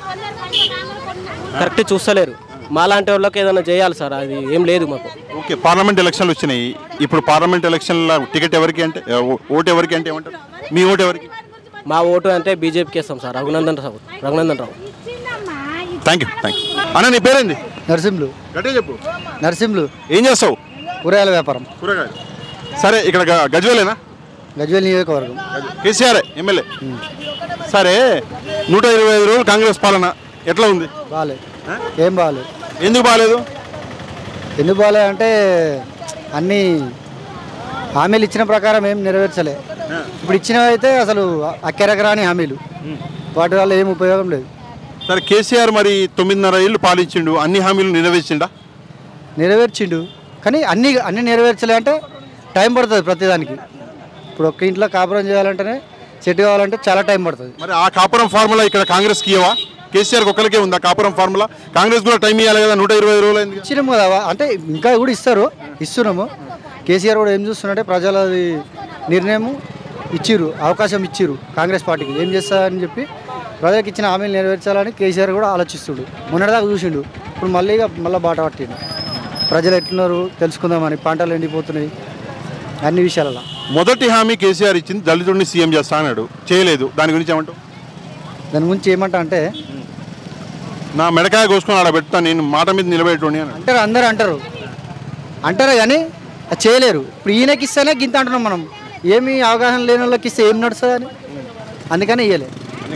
కరెక్ట్ చూస్తలేరు. మాలాంటి వాళ్ళకి ఏదైనా చేయాలి సార్. అది ఏం లేదు మాకు. ఓకే, పార్లమెంట్ ఎలక్షన్లు వచ్చినాయి. ఇప్పుడు పార్లమెంట్ ఎలక్షన్ల టికెట్ ఎవరికి అంటే ఓటు ఎవరికి అంటే ఏమంటారు? మీ ఓటు ఎవరికి? మా ఓటు అంటే బీజేపీకి వేస్తాం sir. Raghunandan Rao. Raghunandan Rao. Thank you thank you. అన్న నీ పేరేంది? నరసింహులు. గట్టిగా చెప్పు. నరసింహులు. ఏం చేస్తావు? కూరగాయల వ్యాపారం. కూరగాయలు. సరే, ఇక్కడ గజ్వేలేనా? గజ్వేల్ నియోజకవర్గం. KCR MLA. సరే, నూట ఇరవై ఐదు రోజులు కాంగ్రెస్ పాలన ఎట్లా ఉంది? బాగాలేదు. ఏం బాగాలేదు. ఎందుకు బాగాలేదు? ఎందుకు బాగాలేదు అంటే అన్నీ హామీలు ఇచ్చిన ప్రకారం ఏం నెరవేర్చలే. ఇప్పుడు ఇచ్చినవి అయితే అసలు అక్కెరకరాని హామీలు, వాటి వల్ల ఏం ఉపయోగం లేదు. సరే, కేసీఆర్ మరి తొమ్మిదిన్నర ఏళ్ళు పాలించిండు, అన్ని హామీలు నెరవేర్చిండా? నెరవేర్చిండు, కానీ అన్ని అన్ని నెరవేర్చలే అంటే టైం పడుతుంది ప్రతిదానికి. ఇప్పుడు ఒక్క ఇంట్లో కాపురం చేయాలంటేనే సెట్ కావాలంటే చాలా టైం పడుతుంది. మరి ఆ కాపురం ఫార్ములా ఇక్కడ కాంగ్రెస్కి ఇవ్వవా? కేసీఆర్ ఒక్కరికే ఉందా కాపురం ఫార్ములా? కాంగ్రెస్ కూడా టైం ఇవ్వాలి కదా. నూట ఇరవై రోజులు అయింది. ఇచ్చినాము కదా, అంటే ఇంకా కూడా ఇస్తారు, ఇస్తున్నాము. కేసీఆర్ కూడా ఏం చూస్తున్నట్టే ప్రజలది నిర్ణయం ఇచ్చిర్రు, అవకాశం ఇచ్చిర్రు కాంగ్రెస్ పార్టీకి. ఏం చేస్తారని చెప్పి ప్రజలకు ఇచ్చిన హామీలు నెరవేర్చాలని కేసీఆర్ కూడా ఆలోచిస్తుడు. మొన్నటిదాకా చూసిండు, ఇప్పుడు మళ్ళీ మళ్ళీ బాట పట్టిండు. ప్రజలు ఎట్లున్నారు తెలుసుకుందామని. పంటలు ఎండిపోతున్నాయి అన్ని విషయాలలో. మొదటి హామీ కేసీఆర్ ఇచ్చింది, దళితుడిని సీఎం చేస్తా అన్నాడు, చేయలేదు. దాని గురించి ఏమంటావు? దాని గురించి ఏమంటా అంటే నా మెడకాయ కోసుకొని ఆడ పెడతాను, నేను మాట మీద నిలబెట్టుని అని అంటారు. అందరు అంటారు అంటారు కానీ అది చేయలేరు. ఇప్పుడు ఈయనకి ఇస్తేనే గింత అంటున్నాం మనం. ఏమి అవగాహన లేని వాళ్ళకి ఇస్తే ఏం నడుస్తుంది అని, అందుకని ఇవ్వలే.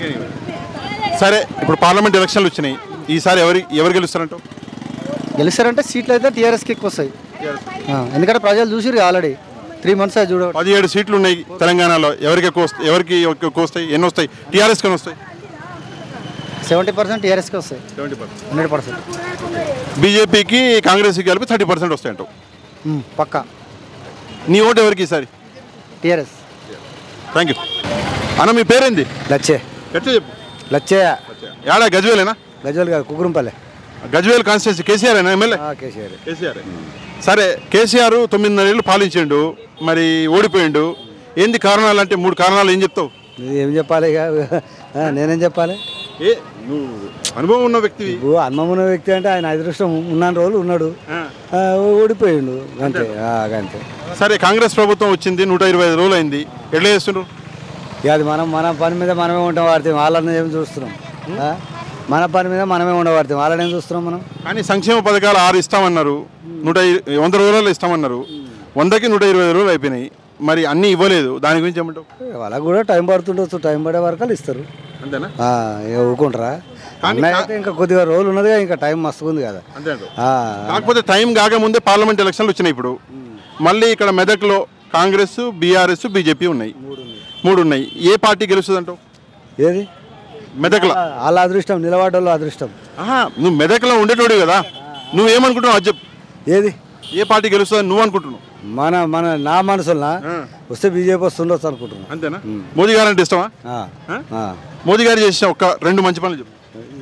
సరే, ఇప్పుడు పార్లమెంట్ ఎలక్షన్లు వచ్చినాయి. ఈసారి ఎవరి ఎవరు గెలుస్తారంటావు? గెలుస్తారంటే సీట్లు అయితే టీఆర్ఎస్కి ఎక్కువ వస్తాయి. ఎందుకంటే ప్రజలు చూసిరు ఆల్రెడీ త్రీ మంత్స్ చూడ. పదిహేడు సీట్లు ఉన్నాయి తెలంగాణలో. ఎవరికి ఎక్కువ వస్తాయి? ఎవరికి ఎక్కువ వస్తాయి? ఎన్ని వస్తాయి? టీఆర్ఎస్కి వస్తాయి. సెవెంటీ పర్సెంట్ టీఆర్ఎస్కి వస్తాయి. సెవెంటీ పర్సెంట్ హండ్రెడ్ పర్సెంట్ బీజేపీకి కాంగ్రెస్కి కలిపి థర్టీ పర్సెంట్ వస్తాయి అంటావు? పక్కా. నీ ఓటు ఎవరికి ఈసారి? టీఆర్ఎస్. Thank you. అన్న మీ పేరేంది? లచ్చే. ఎట్లా చెప్పు. లచ్చే. ఏడా గజ్వేలేనా? గజ్వేల్ కాదు, కుకురంపల్లె. గజ్వేల్ కాన్స్టిట్యూన్సీ కేసీఆర్ అయినా ఎమ్మెల్యే? కేసీఆర్. కేసీఆర్. సరే, కేసీఆర్ తొమ్మిదిన్నర ఏళ్ళు పాలించిండు, మరి ఓడిపోయిండు. ఏంది కారణాలు అంటే మూడు కారణాలు ఏం చెప్తావు? ఏం చెప్పాలి ఇక, నేనేం చెప్పాలి? ఏ నువ్వు అనుభవం ఉన్న వ్యక్తి. అనుభవం ఉన్న వ్యక్తి అంటే ఆయన అదృష్టం ఉన్న రోజులు ఉన్నాడు, ఓడిపోయిండు అంతే అంతే. సరే, కాంగ్రెస్ ప్రభుత్వం వచ్చింది, నూట ఇరవై ఐదు రోజులు అయింది. ఎట్లా చేస్తున్నారు? ఇక అది మనం మన పని మీద మనమే ఉంటాం, వాడితే వాళ్ళని ఏం చూస్తున్నాం. మన పని మీద మనమే ఉండబడతాం, వాళ్ళని ఏం చూస్తున్నాం మనం. కానీ సంక్షేమ పథకాలు ఆరు ఇస్తామన్నారు, నూట వంద రోజుల్లో ఇస్తామన్నారు. వందకి నూట ఇరవై రోజులు అయిపోయినాయి, మరి అన్నీ ఇవ్వలేదు. దాని గురించి ఏమంటావు? వాళ్ళకు కూడా టైం పడుతుండొచ్చు, టైం పడే వరకు ఇస్తారు అంతేనా? ఊరుకుంటారా? అయితే ఇంకా కొద్దిగా రోజులు ఉన్నదిగా, ఇంకా టైం మస్తు ఉంది కదా. అంతే. కాకపోతే టైం కాకముందే పార్లమెంట్ ఎలక్షన్లు వచ్చినాయి. ఇప్పుడు మళ్ళీ ఇక్కడ మెదక్లో కాంగ్రెస్, బీఆర్ఎస్, బీజేపీ ఉన్నాయి, మూడు ఉన్నాయి. ఏ పార్టీ గెలుస్తుంది అంటావు? ఏది మెదక్లో? వాళ్ళ అదృష్టం, నిలబడ్డోళ్ళ అదృష్టం. నువ్వు మెదక్లో ఉండేటోడు కదా, నువ్వేమనుకుంటున్నావు అది చెప్పు. ఏది ఏ పార్టీ గెలుస్తుందని నువ్వు అనుకుంటున్నావు? మన మన నా మనసులో వస్తే బీజేపీ వస్తుండొచ్చు అనుకుంటున్నాను. అంతేనా? మోదీ గారు అంటే ఇష్టమా? మోదీ గారు చేసిన ఒక రెండు మంచి పనులు చెప్పు.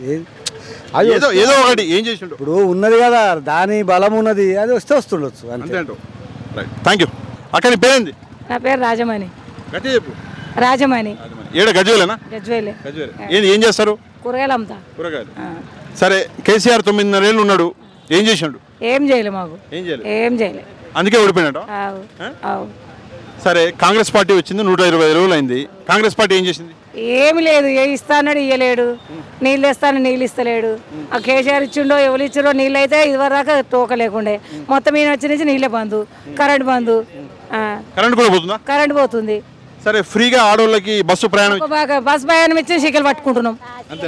ఏదో ఏదో ఒకటి ఏం చేసిండు? ఇప్పుడు ఉన్నది కదా, దాని బలం ఉన్నది, అది వస్తే వస్తుండొచ్చు అంతే. Thank you. అక్కడ నీ పేరేంది? నా పేరు రాజమణి. గట్టి చెప్పు. రాజమణి. ఏడ గజ్వేలేనా? గజ్వేలే. ఏం ఏం చేస్తారు? కూరగాయలు అమ్ముతా. కూరగాయలు. సరే, కేసీఆర్ తొమ్మిదిన్నర ఏళ్ళు ఉన్నాడు, ఏం చేసిండు? ఏం చేయలే మాకు. ఏం చేయలేదు. ఏం చేయలే. అందుకే ఓడిపోయినాడు. సరే, కాంగ్రెస్ పార్టీ వచ్చింది, నూట ఇరవై రోజులు అయింది. కాంగ్రెస్ పార్టీ ఏం చేసింది? ఏమి లేదు. ఏ ఇస్తానడు ఇయ్యలేడు, నీళ్ళు ఇస్తాను నీళ్ళు ఇస్తలేడు. ఆ కేసీఆర్ ఇచ్చిండో ఎవరు ఇచ్చిండో నీళ్ళు అయితే ఇదివరదాకా తోక లేకుండే, మొత్తం ఈయన వచ్చి నుంచి నీళ్ళే బంద్, కరెంట్ బంద్. కరెంట్ కూడా పోతుందా? కరెంట్ పోతుంది. సరే, ఫ్రీగా ఆడోళ్ళకి బస్సు ప్రయాణం, బస్ ప్రయాణం ఇచ్చి చికెన్ పట్టుకుంటున్నాం.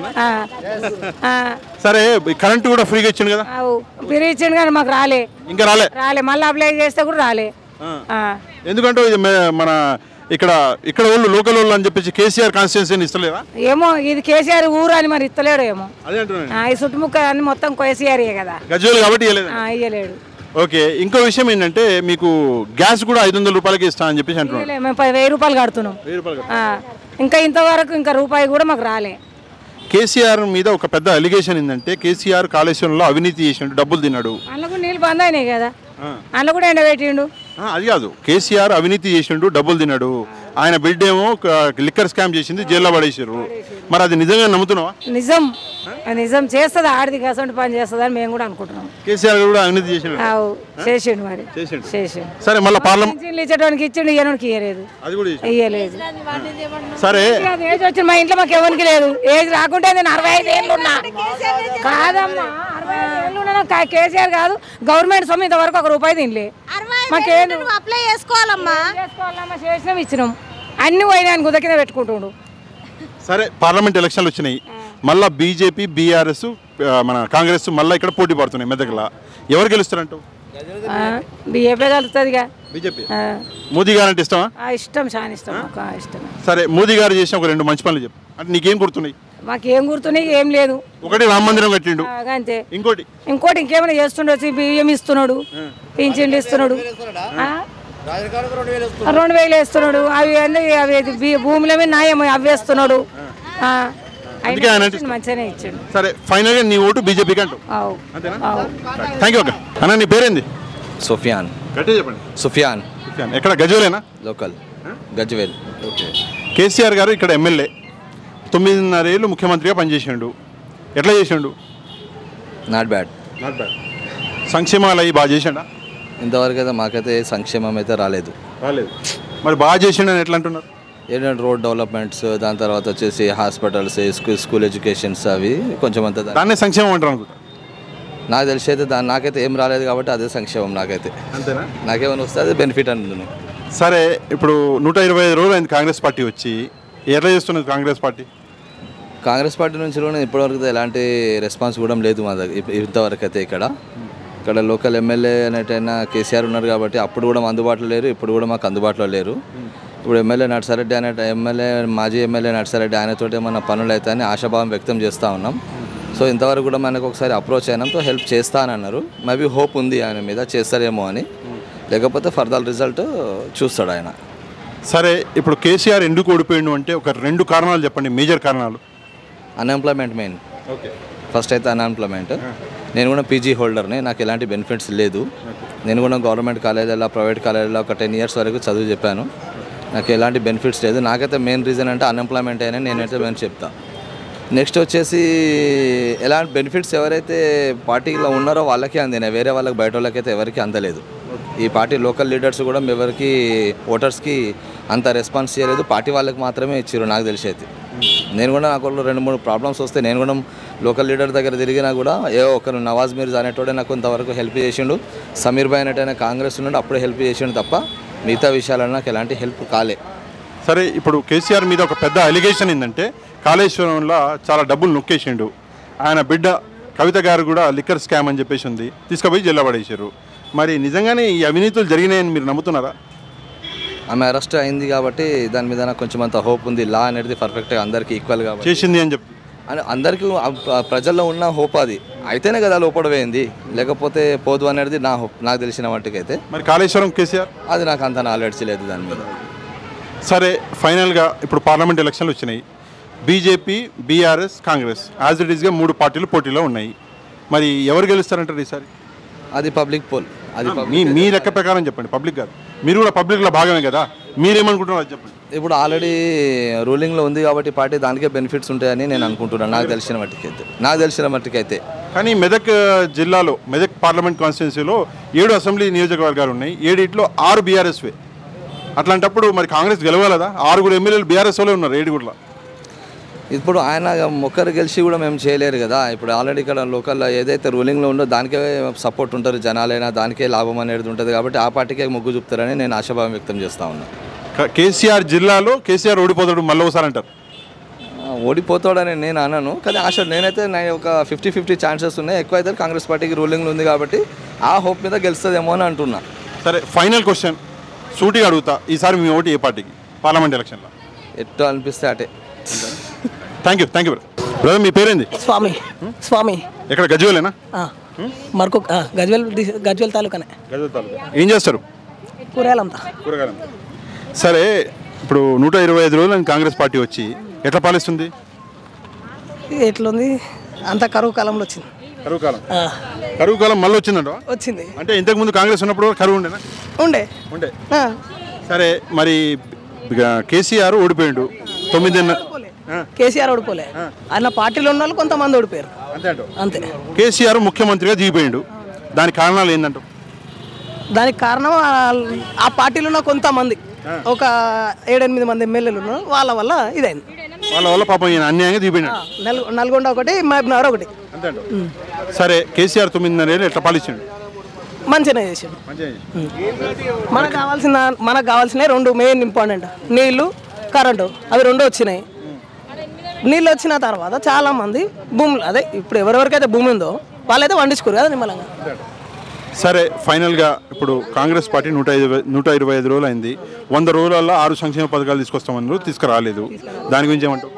సరే, కరెంట్ కూడా ఫ్రీగా ఇచ్చిండు కదా? ఫ్రీ ఇచ్చిండు కానీ మాకు రాలే. ఇంకా రాలే. రాలే మళ్ళీ అప్లై చేస్తే కూడా రాలే. ఎందుకంటే ఇది మన ఇక్కడ ఇక్కడ వాళ్ళు లోకల్ వాళ్ళు అని చెప్పేసి కేసీఆర్ కాన్స్టిట్యూన్సీ ఇస్తలేదా? ఏమో ఇది కేసీఆర్ ఊరు అని మరి ఇస్తలేడు ఏమో. అదే అంటున్నాను. ఈ చుట్టుముక్క అన్ని మొత్తం కేసీఆర్ కదా, గజ్వేల్ కాబట్టి ఇయ్యలేడు. ఓకే, ఇంకో విషయం ఏంటంటే మీకు గ్యాస్ కూడా ఐదు వందల రూపాయలకి ఇస్తా అని చెప్పేసి అంటున్నాను. మేము వెయ్యి రూపాయలు కడుతున్నాం. ఇంకా ఇంతవరకు ఇంకా రూపాయి కూడా మాకు రాలే. కేసీఆర్ మీద ఒక పెద్ద అలిగేషన్ ఏంటంటే కేసీఆర్ కాళేశ్వరంలో అవినీతి చేసిండు, డబ్బులు తిన్నాడు. అందులో నీళ్ళు బంద్ అయినాయి కదా, అందులో కూడా ఎండబెట్టిండు. అది కాదు, కేసీఆర్ అవినీతి చేసిండు, డబ్బులు తిన్నాడు. ఆయన బిడ్డ ఏమో లిక్కర్ స్కామ్ చేసింది, జైల్లో పడేసారు. మరి అది నిజంగా నమ్ముతున్నావా? నిజం, నిజం. చేస్తుంది ఆడిది కసంటి పని చేస్తుంది అని మేము కూడా అనుకుంటున్నాం. కేసీఆర్ కూడా అవినీతి చేసిండు. చేసిండు మరి చేసిండు. సరే, మళ్ళీ పార్లమెంట్ ఇచ్చేటానికి ఇచ్చిండు, ఇయ్యడానికి ఇయ్యలేదు. ఇయ్యలేదు. సరే, ఏజ్ వచ్చింది మా ఇంట్లో మాకు ఎవరికి లేదు. ఏజ్ రాకుంటే నేను అరవై ఐదు ఏళ్ళు ఉన్నా కాదమ్మా, అరవై ఐదు ఏళ్ళు ఉన్నా. కేసీఆర్ కాదు, గవర్నమెంట్ సొమ్ము ఇంతవరకు ఒక రూపాయి తినలే. మాకేం అప్లై చేసుకోవాలమ్మా చేసుకోవాలమ్మా చేసినాం, ఇచ్చినాం. అన్ని పోయినా ఆయన గుద కింద పెట్టుకుంటుండు. సరే, పార్లమెంట్ ఎలక్షన్లు వచ్చినాయి, మళ్ళీ బీజేపీ బీఆర్ఎస్ మన కాంగ్రెస్ మళ్ళీ ఇక్కడ పోటీ పడుతున్నాయి మెదక్లా. ఎవరు గెలుస్తారంటావు? బీజేపీ కలుస్తుంది. బీజేపీ. మోదీ గారు అంటే ఇష్టమా? ఇష్టం, చాలా ఇష్టం. ఇష్టం. సరే, మోదీ గారు చేసిన ఒక రెండు మంచి పనులు చెప్పు. అంటే నీకేం గుర్తున్నాయి? మాకేం గుర్తున్నాయి? ఏం లేదు. ఒకటి రామ మందిరం కట్టిండు, అంతే. ఇంకోటి ఇంకోటి ఇంకేమైనా చేస్తుండొచ్చు. బియ్యం ఇస్తున్నాడు, పింఛన్లు ఇస్తున్నాడు, రెండు వేలు వేస్తున్నాడు. అవి అవి భూముల మీద న్యాయం అవి వేస్తున్నాడు. మంచిగానే ఇచ్చాడు. సరే, ఫైనల్ గా నీ ఓటు బీజేపీకి అంటావు. థ్యాంక్ యూ అక్క. అన్న, నీ పేరేంది? సుఫియాన్. గట్టిగా చెప్పండి. సుఫియాన్. సుఫియాన్. ఎక్కడ? గజ్వేలేనా? లోకల్, గజ్వేల్. ఓకే. కేసీఆర్ గారు ఇక్కడ ఎమ్మెల్యే, తొమ్మిదిన్నర ఏళ్ళు ముఖ్యమంత్రిగా పనిచేసిండు. ఎట్లా చేసిండు? Not bad. Not bad. సంక్షేమాలు అవి బాగా చేసిండా? ఇంతవరకు అయితే మాకైతే సంక్షేమం అయితే రాలేదు. రాలేదు. మరి బాగా చేసిండు అని ఎట్లా అంటున్నారు? ఏంటంటే రోడ్ డెవలప్మెంట్స్, దాని తర్వాత వచ్చేసి హాస్పిటల్స్, స్కూల్ స్కూల్ ఎడ్యుకేషన్స్, అవి కొంచెం అంతా దాన్నే సంక్షేమం అంటారు అనుకుంటా. నాకు తెలిసి అయితే దాన్ని నాకైతే ఏం రాలేదు కాబట్టి అదే సంక్షేమం నాకైతే. అంతేనా? నాకేమైనా వస్తే అదే బెనిఫిట్ అంటున్నాను. సరే, ఇప్పుడు నూట ఇరవై ఐదు రోజులు అయింది కాంగ్రెస్ పార్టీ వచ్చి, ఎట్లా చేస్తున్నది కాంగ్రెస్ పార్టీ? కాంగ్రెస్ పార్టీ నుంచి కూడా ఇప్పటివరకు ఎలాంటి రెస్పాన్స్ కూడా లేదు మా దగ్గర ఇంతవరకు అయితే. ఇక్కడ ఇక్కడ లోకల్ ఎమ్మెల్యే అనేటైనా కేసీఆర్ ఉన్నారు కాబట్టి అప్పుడు కూడా అందుబాటులో లేరు, ఇప్పుడు కూడా మాకు అందుబాటులో లేరు. ఇప్పుడు ఎమ్మెల్యే నర్సారెడ్డి అనే ఎమ్మెల్యే మాజీ ఎమ్మెల్యే నర్సారెడ్డి ఆయనతోటి ఏమన్నా పనులు అయితే అని ఆశాభావం వ్యక్తం చేస్తూ ఉన్నాం. సో ఇంతవరకు కూడా మనకు ఒకసారి అప్రోచ్ అయినాంతో హెల్ప్ చేస్తా అని అన్నారు. మేబీ హోప్ ఉంది ఆయన మీద, చేస్తారేమో అని. లేకపోతే ఫర్దర్ రిజల్ట్ చూస్తాడు ఆయన. సరే, ఇప్పుడు కేసీఆర్ ఎందుకు ఓడిపోయిండు అంటే ఒక రెండు కారణాలు చెప్పండి, మేజర్ కారణాలు. Unemployment main. ఓకే. ఫస్ట్ అయితే అన్ఎంప్లాయ్మెంట్. నేను కూడా పీజీ హోల్డర్ని, నాకు ఎలాంటి బెనిఫిట్స్ లేదు. నేను కూడా గవర్నమెంట్ కాలేజీలో, ప్రైవేట్ కాలేజీలో ఒక టెన్ ఇయర్స్ వరకు చదువు చెప్పాను. నాకు ఎలాంటి బెనిఫిట్స్ లేదు. నాకైతే మెయిన్ రీజన్ అంటే అన్ఎంప్లాయ్మెంట్ అయినా నేనైతే నేను చెప్తా. నెక్స్ట్ వచ్చేసి ఎలాంటి బెనిఫిట్స్ ఎవరైతే పార్టీలో ఉన్నారో వాళ్ళకే అందినాయి, వేరే వాళ్ళకి బయట వాళ్ళకైతే ఎవరికి అందలేదు. ఈ పార్టీ లోకల్ లీడర్స్ కూడా ఎవరికి ఓటర్స్కి అంత రెస్పాన్స్ చేయలేదు, పార్టీ వాళ్ళకి మాత్రమే ఇచ్చారు నాకు తెలిసి అయితే. నేను కూడా నాకు రెండు మూడు ప్రాబ్లమ్స్ వస్తే నేను కూడా లోకల్ లీడర్ దగ్గర తిరిగినా కూడా ఏ ఒకరు నవాజ్ మీర్జా అనేటోడే నాకు కొంతవరకు హెల్ప్ చేసిండు. సమీర్ భాయ్ అనేటైనా కాంగ్రెస్ ఉన్నాడు, అప్పుడే హెల్ప్ చేసిండు తప్ప మిగతా విషయాలలో నాకు ఎలాంటి హెల్ప్ కాలే. సరే, ఇప్పుడు కేసీఆర్ మీద ఒక పెద్ద అలిగేషన్ ఏంటంటే కాళేశ్వరంలో చాలా డబ్బులు నొక్కేసిండు. ఆయన బిడ్డ కవిత గారు కూడా లిక్కర్ స్కామ్ అని చెప్పేసి ఉంది, తీసుకుపోయి జైల్లో పడేసారు. మరి నిజంగానే ఈ అవినీతులు జరిగినాయని మీరు నమ్ముతున్నారా? ఆమె అరెస్ట్ అయింది కాబట్టి దాని మీద నాకు కొంచెం అంత హోప్ ఉంది. లా అనేది పర్ఫెక్ట్గా అందరికీ ఈక్వల్గా చేసింది అని చెప్పి అని అందరికీ ప్రజల్లో ఉన్న హోప్ అది అయితేనే కదా లోపడవేయింది, లేకపోతే పోదు అనేది నా హోప్, నాకు తెలిసిన వాటికైతే. మరి కాళేశ్వరం కేసీఆర్ అది నాకు అంత నాలెడ్జ్ లేదు దాని మీద. సరే, ఫైనల్గా ఇప్పుడు పార్లమెంట్ ఎలక్షన్లు వచ్చినాయి. BJP, BRS, Congress as it ఈస్గా మూడు పార్టీలు పోటీలో ఉన్నాయి. మరి ఎవరు గెలుస్తారంటారు ఈసారి? అది పబ్లిక్ పోల్. అది మీ మీ లెక్క ప్రకారం చెప్పండి. పబ్లిక్ కాదు, మీరు కూడా పబ్లిక్లో భాగమే కదా. మీరేమనుకుంటున్నారు అది చెప్పండి. ఇప్పుడు ఆల్రెడీ రూలింగ్లో ఉంది కాబట్టి పార్టీ దానికే బెనిఫిట్స్ ఉంటాయని నేను అనుకుంటున్నాను, నాకు తెలిసిన మట్టుకైతే నాకు తెలిసిన మట్టుకైతే కానీ మెదక్ జిల్లాలో మెదక్ పార్లమెంట్ కాన్స్టిట్యున్సీలో ఏడు అసెంబ్లీ నియోజకవర్గాలు ఉన్నాయి. ఏడిట్లో ఆరు బీఆర్ఎస్వే. అట్లాంటప్పుడు మరి కాంగ్రెస్ గెలవాలదా? ఆరుగురు ఎమ్మెల్యేలు బీఆర్ఎస్ వాళ్ళే ఉన్నారు ఏడుగురులో. ఇప్పుడు ఆయన ఒక్కరు గెలిచి కూడా మేము చేయలేరు కదా. ఇప్పుడు ఆల్రెడీ ఇక్కడ లోకల్లో ఏదైతే రూలింగ్లో ఉందో దానికే సపోర్ట్ ఉంటారు జనాలైనా, దానికే లాభం అనేది ఉంటుంది కాబట్టి ఆ పార్టీకే మొగ్గు చూపుతారని నేను ఆశాభావం వ్యక్తం చేస్తా ఉన్నాను. కేసీఆర్ జిల్లాలో కేసీఆర్ ఓడిపోతాడు మళ్ళీ ఒకసారి అంటారు. ఓడిపోతాడని నేను అనను, కానీ ఆశ నేనైతే నేను ఒక ఫిఫ్టీ ఫిఫ్టీ ఛాన్సెస్ ఉన్నాయి. ఎక్కువ అయితే కాంగ్రెస్ పార్టీకి రూలింగ్లో ఉంది కాబట్టి ఆ హోప్ మీద గెలుస్తుందేమో అని అంటున్నా. సరే, ఫైనల్ క్వశ్చన్ సూటిగా అడుగుతా, ఈసారి మీ ఓటు ఏ పార్టీకి పార్లమెంట్ ఎలక్షన్లో? ఎట్లా అనిపిస్తే అటే. Thank you thank you brother. మీ పేరేంది? స్వామి. స్వామి ఎక్కడ గజ్వేలేనా? మరకు గజ్వేల్ గజ్వేల్ తాలూకానే. గజ్వేల్ తాలూకా. ఏం చేస్తారు? కూరగాయలంతా. కూరగాయలంతా. సరే, ఇప్పుడు నూట ఇరవై ఐదు రోజులు కాంగ్రెస్ పార్టీ వచ్చి ఎట్లా పాలిస్తుంది? ఎట్లుంది? అంత కరువు కాలంలో వచ్చింది. కరువు కాలం కరువు కాలం మళ్ళీ వచ్చిందంట? వచ్చింది. అంటే ఇంతకుముందు కాంగ్రెస్ ఉన్నప్పుడు కరువు ఉండేనా? ఉండే ఉండే సరే, మరి కేసీఆర్ ఓడిపోయిండు తొమ్మిది. కేసీఆర్ ఓడిపోలే, ఆయన పార్టీలో ఉన్న వాళ్ళు కొంతమంది ఓడిపోయారు అంతే. కేసీఆర్ ముఖ్యమంత్రిగా దిగిపోయిండు, దానికి కారణాలు ఏంటంట? దానికి కారణం ఆ పార్టీలో ఉన్న కొంతమంది, ఒక ఏడెనిమిది మంది ఎమ్మెల్యేలు ఉన్నారు, వాళ్ళ వల్ల ఇదైంది. వాళ్ళ వల్ల పాపం ఈయన అన్యాయంగా దిగిపోయినాడు. నల్గొండ ఒకటి, మహబూబ్నగర్ ఒకటి. సరే, కేసీఆర్ తొమ్మిదిన్నర ఏళ్ళు ఎట్లా పాలించాడు? మంచిగా చేసాడు. మనకు కావాల్సిన మనకు కావాల్సినవి రెండు మెయిన్ ఇంపార్టెంట్, నీళ్లు, కరెంటు. అవి రెండు వచ్చినాయి. నీళ్ళు వచ్చిన తర్వాత చాలా మంది భూములు, అదే ఇప్పుడు ఎవరెవరికైతే భూమి ఉందో వాళ్ళైతే వండించుకోరు కదా నిమ్మలంగా. సరే, ఫైనల్గా ఇప్పుడు కాంగ్రెస్ పార్టీ నూట ఐదు నూట ఇరవై ఐదు రోజులు అయింది. వంద రోజులలో ఆరు సంక్షేమ పథకాలు తీసుకొస్తామన్నారు, తీసుకురాలేదు. దాని గురించి ఏమంటారు?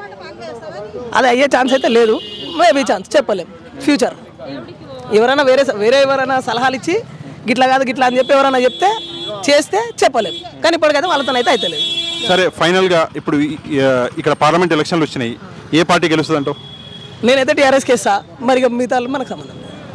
అది అయ్యే ఛాన్స్ అయితే లేదు, మేబీ ఛాన్స్ చెప్పలేము. ఫ్యూచర్ ఎవరైనా వేరే వేరే ఎవరైనా సలహాలు ఇచ్చి గిట్లా కాదు గిట్లా అని చెప్పి ఎవరైనా చెప్తే చేస్తే చెప్పలేము, కానీ ఇప్పటికైతే వాళ్ళతో అయితే అయితే లేదు. సరే, ఫైనల్గా ఇప్పుడు ఇక్కడ పార్లమెంట్ ఎలక్షన్లు వచ్చినాయి, ఏ పార్టీ గెలుస్తుంది అంటావు? నేనైతే టీఆర్ఎస్కి ఇస్తా. మరి మిగతా మనకు సంబంధం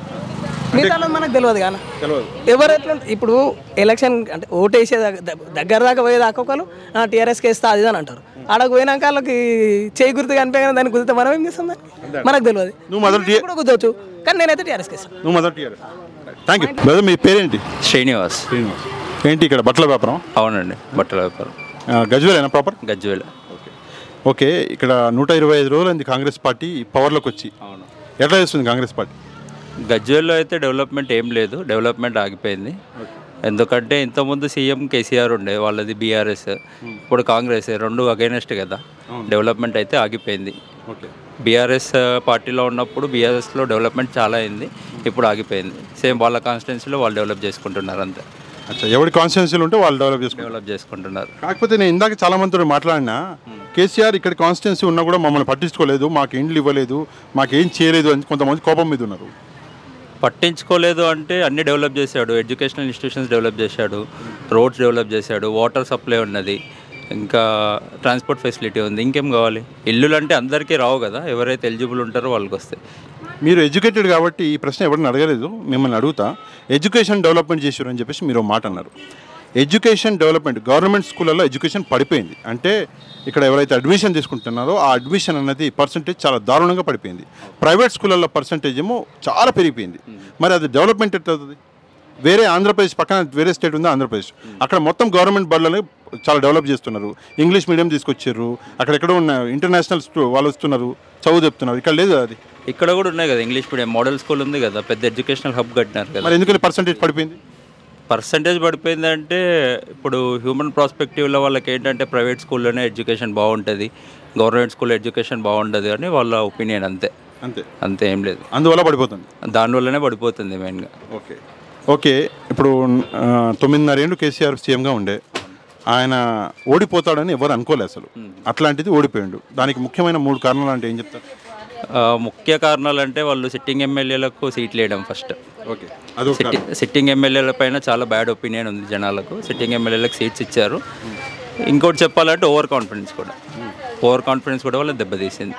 మిగతా మనకు తెలియదు కానీ ఎవరు ఎట్లా ఇప్పుడు ఎలక్షన్ అంటే ఓటు వేసే దగ్గర దాకా పోయేదాకా ఒకళ్ళు టీఆర్ఎస్కి వేస్తా అది అని అంటారు. ఆడకు పోయినాక వాళ్ళకి చేయి గుర్తు కనిపించగానే దాన్ని కుదిరితే మనం ఏం చేస్తాం? దాన్ని మనకు తెలియదు. నువ్వు మొదటి కూడా కుదవచ్చు, కానీ నేనైతే టీఆర్ఎస్కి ఇస్తాను. నువ్వు మొదటి టీఆర్ఎస్. Thank you brother. మీ పేరేంటి? శ్రీనివాస్. శ్రీనివాస్ ఏంటి ఇక్కడ బట్టల వ్యాపారం? అవునండి, బట్టల వ్యాపారం. గజ్వేలేనా ప్రాపర్? గజ్వేల్. ఓకే ఓకే ఇక్కడ నూట ఇరవై ఐదు రోజులు అయింది కాంగ్రెస్ పార్టీ పవర్లోకి వచ్చి. అవును. ఎట్లా చేస్తుంది కాంగ్రెస్ పార్టీ? గజ్వేల్లో అయితే డెవలప్మెంట్ ఏం లేదు, డెవలప్మెంట్ ఆగిపోయింది. ఎందుకంటే ఇంతకుముందు సీఎం కేసీఆర్ ఉండే, వాళ్ళది బీఆర్ఎస్, ఇప్పుడు కాంగ్రెస్, రెండు అగైనెస్ట్ కదా. డెవలప్మెంట్ అయితే ఆగిపోయింది. ఓకే. బీఆర్ఎస్ పార్టీలో ఉన్నప్పుడు బీఆర్ఎస్లో డెవలప్మెంట్ చాలా అయింది, ఇప్పుడు ఆగిపోయింది. సేమ్ వాళ్ళ కాన్స్టిట్యున్సీలో వాళ్ళు డెవలప్ చేసుకుంటున్నారు అంతే. అచ్చా, ఎవరి కాన్స్టిట్యున్సీలు ఉంటే వాళ్ళు డెవలప్ చేసుకుంటారు డెవలప్ చేసుకుంటున్నారు కాకపోతే నేను ఇందాక చాలా మందితో మాట్లాడినా, కేసీఆర్ ఇక్కడ కాన్స్టిట్యున్సీ ఉన్నా కూడా మమ్మల్ని పట్టించుకోలేదు, మాకు ఇండ్లు ఇవ్వలేదు, మాకేం చేయలేదు అని కొంతమంది కోపం మీద ఉన్నారు. పట్టించుకోలేదు అంటే అన్ని డెవలప్ చేశాడు, ఎడ్యుకేషనల్ ఇన్స్టిట్యూషన్స్ డెవలప్ చేశాడు, రోడ్స్ డెవలప్ చేశాడు, వాటర్ సప్లై ఉన్నది, ఇంకా ట్రాన్స్పోర్ట్ ఫెసిలిటీ ఉంది. ఇంకేం కావాలి? ఇల్లులు అంటే అందరికీ రావు కదా, ఎవరైతే ఎలిజిబుల్ ఉంటారో వాళ్ళకి వస్తాయి. మీరు ఎడ్యుకేటెడ్ కాబట్టి ఈ ప్రశ్న ఎవరిని అడగలేదు, మిమ్మల్ని అడుగుతా. ఎడ్యుకేషన్ డెవలప్మెంట్ చేశారు అని చెప్పేసి మీరు మాట అన్నారు. ఎడ్యుకేషన్ డెవలప్మెంట్, గవర్నమెంట్ స్కూళ్ళల్లో ఎడ్యుకేషన్ పడిపోయింది. అంటే ఇక్కడ ఎవరైతే అడ్మిషన్ తీసుకుంటున్నారో ఆ అడ్మిషన్ అనేది పర్సంటేజ్ చాలా దారుణంగా పడిపోయింది. ప్రైవేట్ స్కూళ్ళల్లో పర్సంటేజ్ ఏమో చాలా పెరిగిపోయింది. మరి అది డెవలప్మెంట్ ఎట్లా అవుతుంది? వేరే ఆంధ్రప్రదేశ్ పక్కన వేరే స్టేట్ ఉంది ఆంధ్రప్రదేశ్, అక్కడ మొత్తం గవర్నమెంట్ బడులని చాలా డెవలప్ చేస్తున్నారు, ఇంగ్లీష్ మీడియం తీసుకొచ్చారు, అక్కడెక్కడో ఉన్న ఇంటర్నేషనల్ వాళ్ళు వస్తున్నారు, చదువు చెప్తున్నారు. ఇక్కడ లేదు అది. ఇక్కడ కూడా ఉన్నాయి కదా ఇంగ్లీష్ మీడియం మోడల్ స్కూల్ ఉంది కదా, పెద్ద ఎడ్యుకేషనల్ హబ్ కట్టినారు కదా. మరి ఎందుకని పర్సంటేజ్ పడిపోయింది? పర్సంటేజ్ పడిపోయింది అంటే ఇప్పుడు హ్యూమన్ ప్రాస్పెక్టివ్లో వాళ్ళకి ఏంటంటే ప్రైవేట్ స్కూల్లోనే ఎడ్యుకేషన్ బాగుంటుంది, గవర్నమెంట్ స్కూల్లో ఎడ్యుకేషన్ బాగుంటుంది అని వాళ్ళ ఒపీనియన్ అంతే. అంతే అంతే ఏం లేదు. అందువల్ల పడిపోతుంది, దానివల్లనే పడిపోతుంది మెయిన్గా. ఓకే ఓకే ఇప్పుడు తొమ్మిదిన్నర ఏళ్ళు కేసీఆర్ సీఎంగా ఉండే, ఆయన ఓడిపోతాడని ఎవరు అనుకోలేదు అసలు, అట్లాంటిది ఓడిపోయాడు. దానికి ముఖ్యమైన మూడు కారణాలు అంటే ఏం చెప్తారు? ముఖ్య కారణాలు అంటే వాళ్ళు సిట్టింగ్ ఎమ్మెల్యేలకు సీట్లు వేయడం ఫస్ట్. ఓకే, సిట్టింగ్ ఎమ్మెల్యేల పైన చాలా బ్యాడ్ ఒపీనియన్ ఉంది జనాలకు, సిట్టింగ్ ఎమ్మెల్యేలకు సీట్స్ ఇచ్చారు. ఇంకోటి చెప్పాలంటే ఓవర్ కాన్ఫిడెన్స్ కూడా, ఓవర్ కాన్ఫిడెన్స్ కూడా వాళ్ళు దెబ్బతీసింది.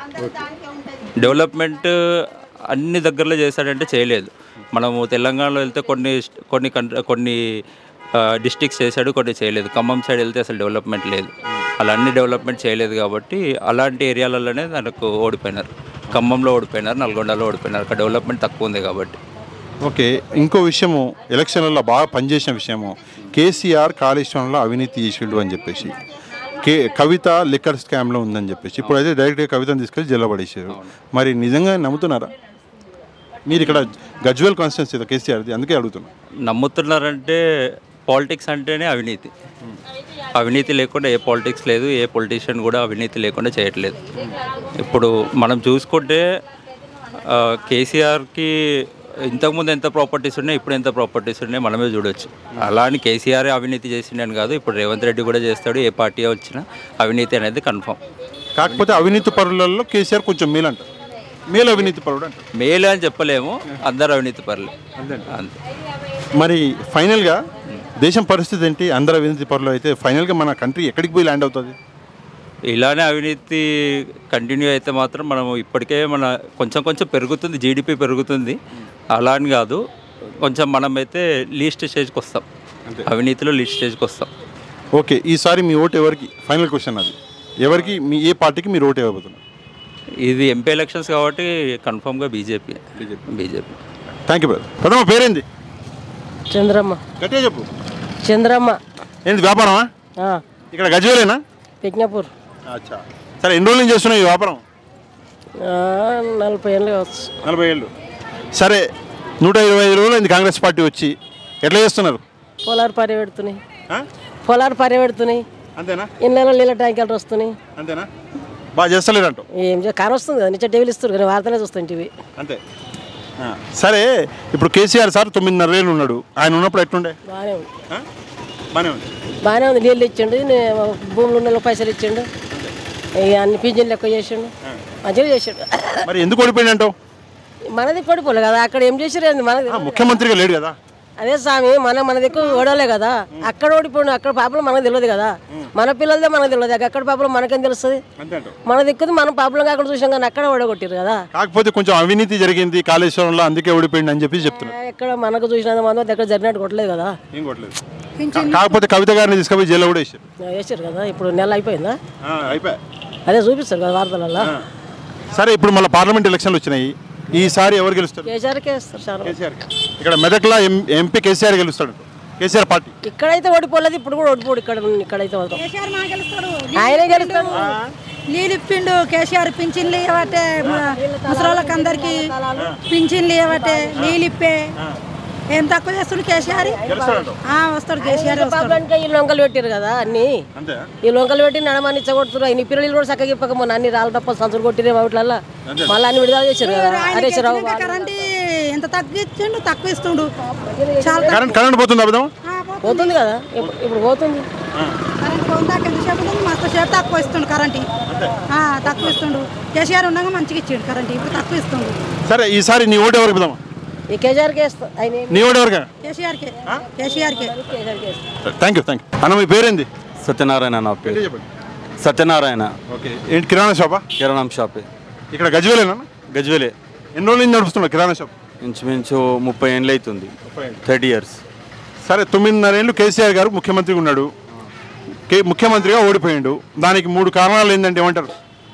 డెవలప్మెంట్ అన్ని దగ్గరలో చేశాడంటే చేయలేదు. మనము తెలంగాణలో వెళ్తే కొన్ని కొన్ని కంట్రీ కొన్ని డిస్ట్రిక్ట్స్ చేశాడు, కొన్ని చేయలేదు. ఖమ్మం సైడ్ వెళ్తే అసలు డెవలప్మెంట్ లేదు. అలా అన్ని డెవలప్మెంట్ చేయలేదు కాబట్టి అలాంటి ఏరియాలలోనే తనకు ఓడిపోయినారు. ఖమ్మంలో ఓడిపోయినారు, నల్గొండలో ఓడిపోయినారు. అక్కడ డెవలప్మెంట్ తక్కువ ఉంది కాబట్టి. ఓకే, ఇంకో విషయము ఎలక్షన్లలో బాగా పనిచేసిన విషయము కేసీఆర్ కాళేశ్వరంలో అవినీతి చేసిండు అని చెప్పేసి, కే కవిత లిక్కర్ స్కామ్లో ఉందని చెప్పేసి ఇప్పుడైతే డైరెక్ట్గా కవితను తీసుకెళ్ళి జైల్లో పడేసారు. మరి నిజంగా నమ్ముతున్నారా మీరు? ఇక్కడ గజ్వేల్ కాన్స్టిట్యున్సీ కేసీఆర్ది, అందుకే అడుగుతున్నా. నమ్ముతున్నారంటే పాలిటిక్స్ అంటేనే అవినీతి. అవినీతి లేకుండా ఏ పాలిటిక్స్ లేదు, ఏ పొలిటీషియన్ కూడా అవినీతి లేకుండా చేయట్లేదు. ఇప్పుడు మనం చూసుకుంటే కేసీఆర్కి ఇంతకుముందు ఎంత ప్రాపర్టీస్ ఉన్నాయి, ఇప్పుడు ఎంత ప్రాపర్టీస్ ఉన్నాయి మనమే చూడొచ్చు. అలా అని కేసీఆర్ అవినీతి చేసిండని కాదు, ఇప్పుడు రేవంత్ రెడ్డి కూడా చేస్తాడు. ఏ పార్టీ వచ్చినా అవినీతి అనేది కన్ఫర్మ్. కాకపోతే అవినీతి పరులలో కేసీఆర్ కొంచెం మేలు అంటారు. మేలు అవినీతి పరుడు అంటారు. మేలు అని చెప్పలేము, అందరు అవినీతి పరులే అంతే. మరి ఫైనల్గా దేశం పరిస్థితి ఏంటి? అందరు అవినీతి పరులు అయితే ఫైనల్గా మన కంట్రీ ఎక్కడికి పోయి ల్యాండ్ అవుతుంది? ఇలానే అవినీతి కంటిన్యూ అయితే మాత్రం మనం ఇప్పటికే మన కొంచెం కొంచెం పెరుగుతుంది, జీడిపి పెరుగుతుంది. అలా అని కాదు, కొంచెం మనమైతే లీస్ట్ స్టేజ్కి వస్తాం, అవినీతిలో లీస్ట్ స్టేజ్కి వస్తాం. ఓకే, ఈసారి మీ ఓటు ఎవరికి? ఫైనల్ క్వశ్చన్ అది, ఎవరికి మీ ఏ పార్టీకి మీరు ఓటు ఇవ్వబోతున్నారు? ఇది ఎంపీ ఎలక్షన్స్ కాబట్టి కన్ఫర్మ్గా BJP. BJP. Thank you brother. ప్రథమ పేరేంది? చంద్రమ్మ. గట్టిగా చెప్పు. చంద్రమ్మ. ఏంది వ్యాపారమా? ఇక్కడ గజ్వేలేనా? పిక్నాపూర్. అచ్చా, సరే. ఎన్ని రోజులు చేస్తున్నావు ఈ వ్యాపారం? నలభై ఏళ్ళు కావచ్చు. నలభై ఏళ్ళు. సరే, నూట ఇరవై ఐదు రోజులు అయింది కాంగ్రెస్ పార్టీ వచ్చి. ఎట్లా చేస్తున్నారు? పొలాలు పర్యబెడుతున్నాయి, పొలాలు పర్యబెడుతున్నాయి. అంతేనా? ఇళ్ళలో నీళ్ళ ట్యాంకర్లు వస్తున్నాయి. అంతేనా? బాగా చేస్తలేరు అంటూ ఏం కాని వస్తుంది కదా, నిచ్చ టీవీలు ఇస్తారు కానీ వార్తలే చూస్తాం టీవీ. అంతే. సరే, ఇప్పుడు కేసీఆర్ సార్ తొమ్మిదిన్నర ఏళ్ళు ఉన్నాడు. ఆయన ఉన్నప్పుడు ఎట్లుండే? బాగానే ఉంది. బాగానే ఉంది. బాగానే ఉంది. నీళ్ళు ఇచ్చిండు, భూములు ఉన్న పైసలు ఇచ్చిండు, అన్ని పింఛన్లు ఎక్కువ చేసిండు, మంచిగా చేసాడు. మరి ఎందుకు ఓడిపోయింది అంటావు? మనది కొడిపోలే కదా, అక్కడ ఏం చేసారు? మనది ముఖ్యమంత్రిగా లేడు కదా. అదే స్వామి, మన మన దిక్కు ఓడలే కదా. అక్కడ ఓడిపోయిన అక్కడ పాపలు మనకు తెలియదు కదా, మన పిల్లలదే మనకు తెలియదు. అక్కడ పాపలు మనకేం తెలుస్తుంది? మన దిక్కుది మన పాపలు అక్కడ చూసాం కానీ అక్కడ ఓడగొట్టారు కదా. కాకపోతే కొంచెం అవినీతి జరిగింది కాళేశ్వరంలో, అందుకే ఓడిపోయింది అని చెప్పి చెప్తున్నారు. ఎక్కడ మనకు చూసినంత మంది దగ్గర జరిగినట్టు కొట్టలేదు కదా. ఏం కొట్టలేదు. కాకపోతే కవిత గారిని తీసుకుపోయి జైల్లో కూడా వేసారు. వేసారు కదా. ఇప్పుడు నెల అయిపోయిందా? అయిపోయి అదే చూపిస్తారు కదా వార్తలలో. సరే, ఇప్పుడు మళ్ళీ పార్లమెంట్ ఎలక్షన్లు వచ్చినాయి. ఈసారి ఎవరు గెలుస్తారు? కేసీఆర్కే ఇస్తారు. ఇక్కడ మెదక్లో ఎంపీ కేసీఆర్ గెలుస్తాడు, కేసీఆర్ పార్టీ. ఇక్కడైతే ఓడిపోలేదు, ఇప్పుడు కూడా ఓడిపోడు. ఇక్కడ ఇక్కడైతే ఆయనే గెలుస్తాడు. నీళ్ళు ఇప్పిండు కేసీఆర్, పింఛన్లు ఇవ్వటే ముసలోళ్ళకి అందరికి పింఛన్లు ఇవ్వటే, నీళ్ళు ఇప్పే. ఏం తక్కువ చేస్తుండు కేసీఆర్? వస్తాడు కేసీఆర్. ఈ లొంకలు పెట్టారు కదా అన్ని, ఈ లొంకలు పెట్టి నడమని ఇచ్చగొడుతున్నారు. ఇన్ని పిల్లలు కూడా చక్కగా ఇప్పకమో అన్ని రాళ్ళ తప్ప సంచులు కొట్టిరే వాటిల్లో మళ్ళీ అన్ని విడుదల చేశారు కదా. హరీష్ రావు కరెంట్ ఎంత తగ్గించండు, తక్కువ ఇస్తుండు. కరెంట్ పోతుంది పోతుంది కదా, ఇప్పుడు పోతుంది. కరెంట్ పోతుందా? ఎంతసేపు మస్తు సేపు తక్కువ ఇస్తుండు కరెంట్, తక్కువ ఇస్తుండు. కేసీఆర్ ఉండగా మంచిగా ఇచ్చిండు కరెంట్, ఇప్పుడు తక్కువ ఇస్తుండు. సరే, ఈసారి నీ ఓటు ఎవరికి పెడదామా? ఈ కేసీఆర్కే ఇస్తాం. నీ ఓటు ఎవరికి? కేసీఆర్కే. కేసీఆర్కే. Thank you thank you. అన్న, మీ పేరేంది? సత్యనారాయణ నా పేరు. సత్యనారాయణ. ఓకే, ఏంటి కిరాణా షాపా? కిరాణా షాపే. ఇక్కడ గజ్వేలేనా? గజ్వేలే. ఎన్ని రోజులు నడుపుతున్నావు కిరాణా షాప్? ఇంచుమించు ముప్పై ఏళ్ళు అవుతుంది, థర్టీ ఇయర్స్. సరే, తొమ్మిదిన్నర ఏళ్ళు కేసీఆర్ గారు ముఖ్యమంత్రిగా ఉన్నాడు, కే ముఖ్యమంత్రిగా ఓడిపోయిండు. దానికి మూడు కారణాలు ఏంటంటే ఏమంటారు?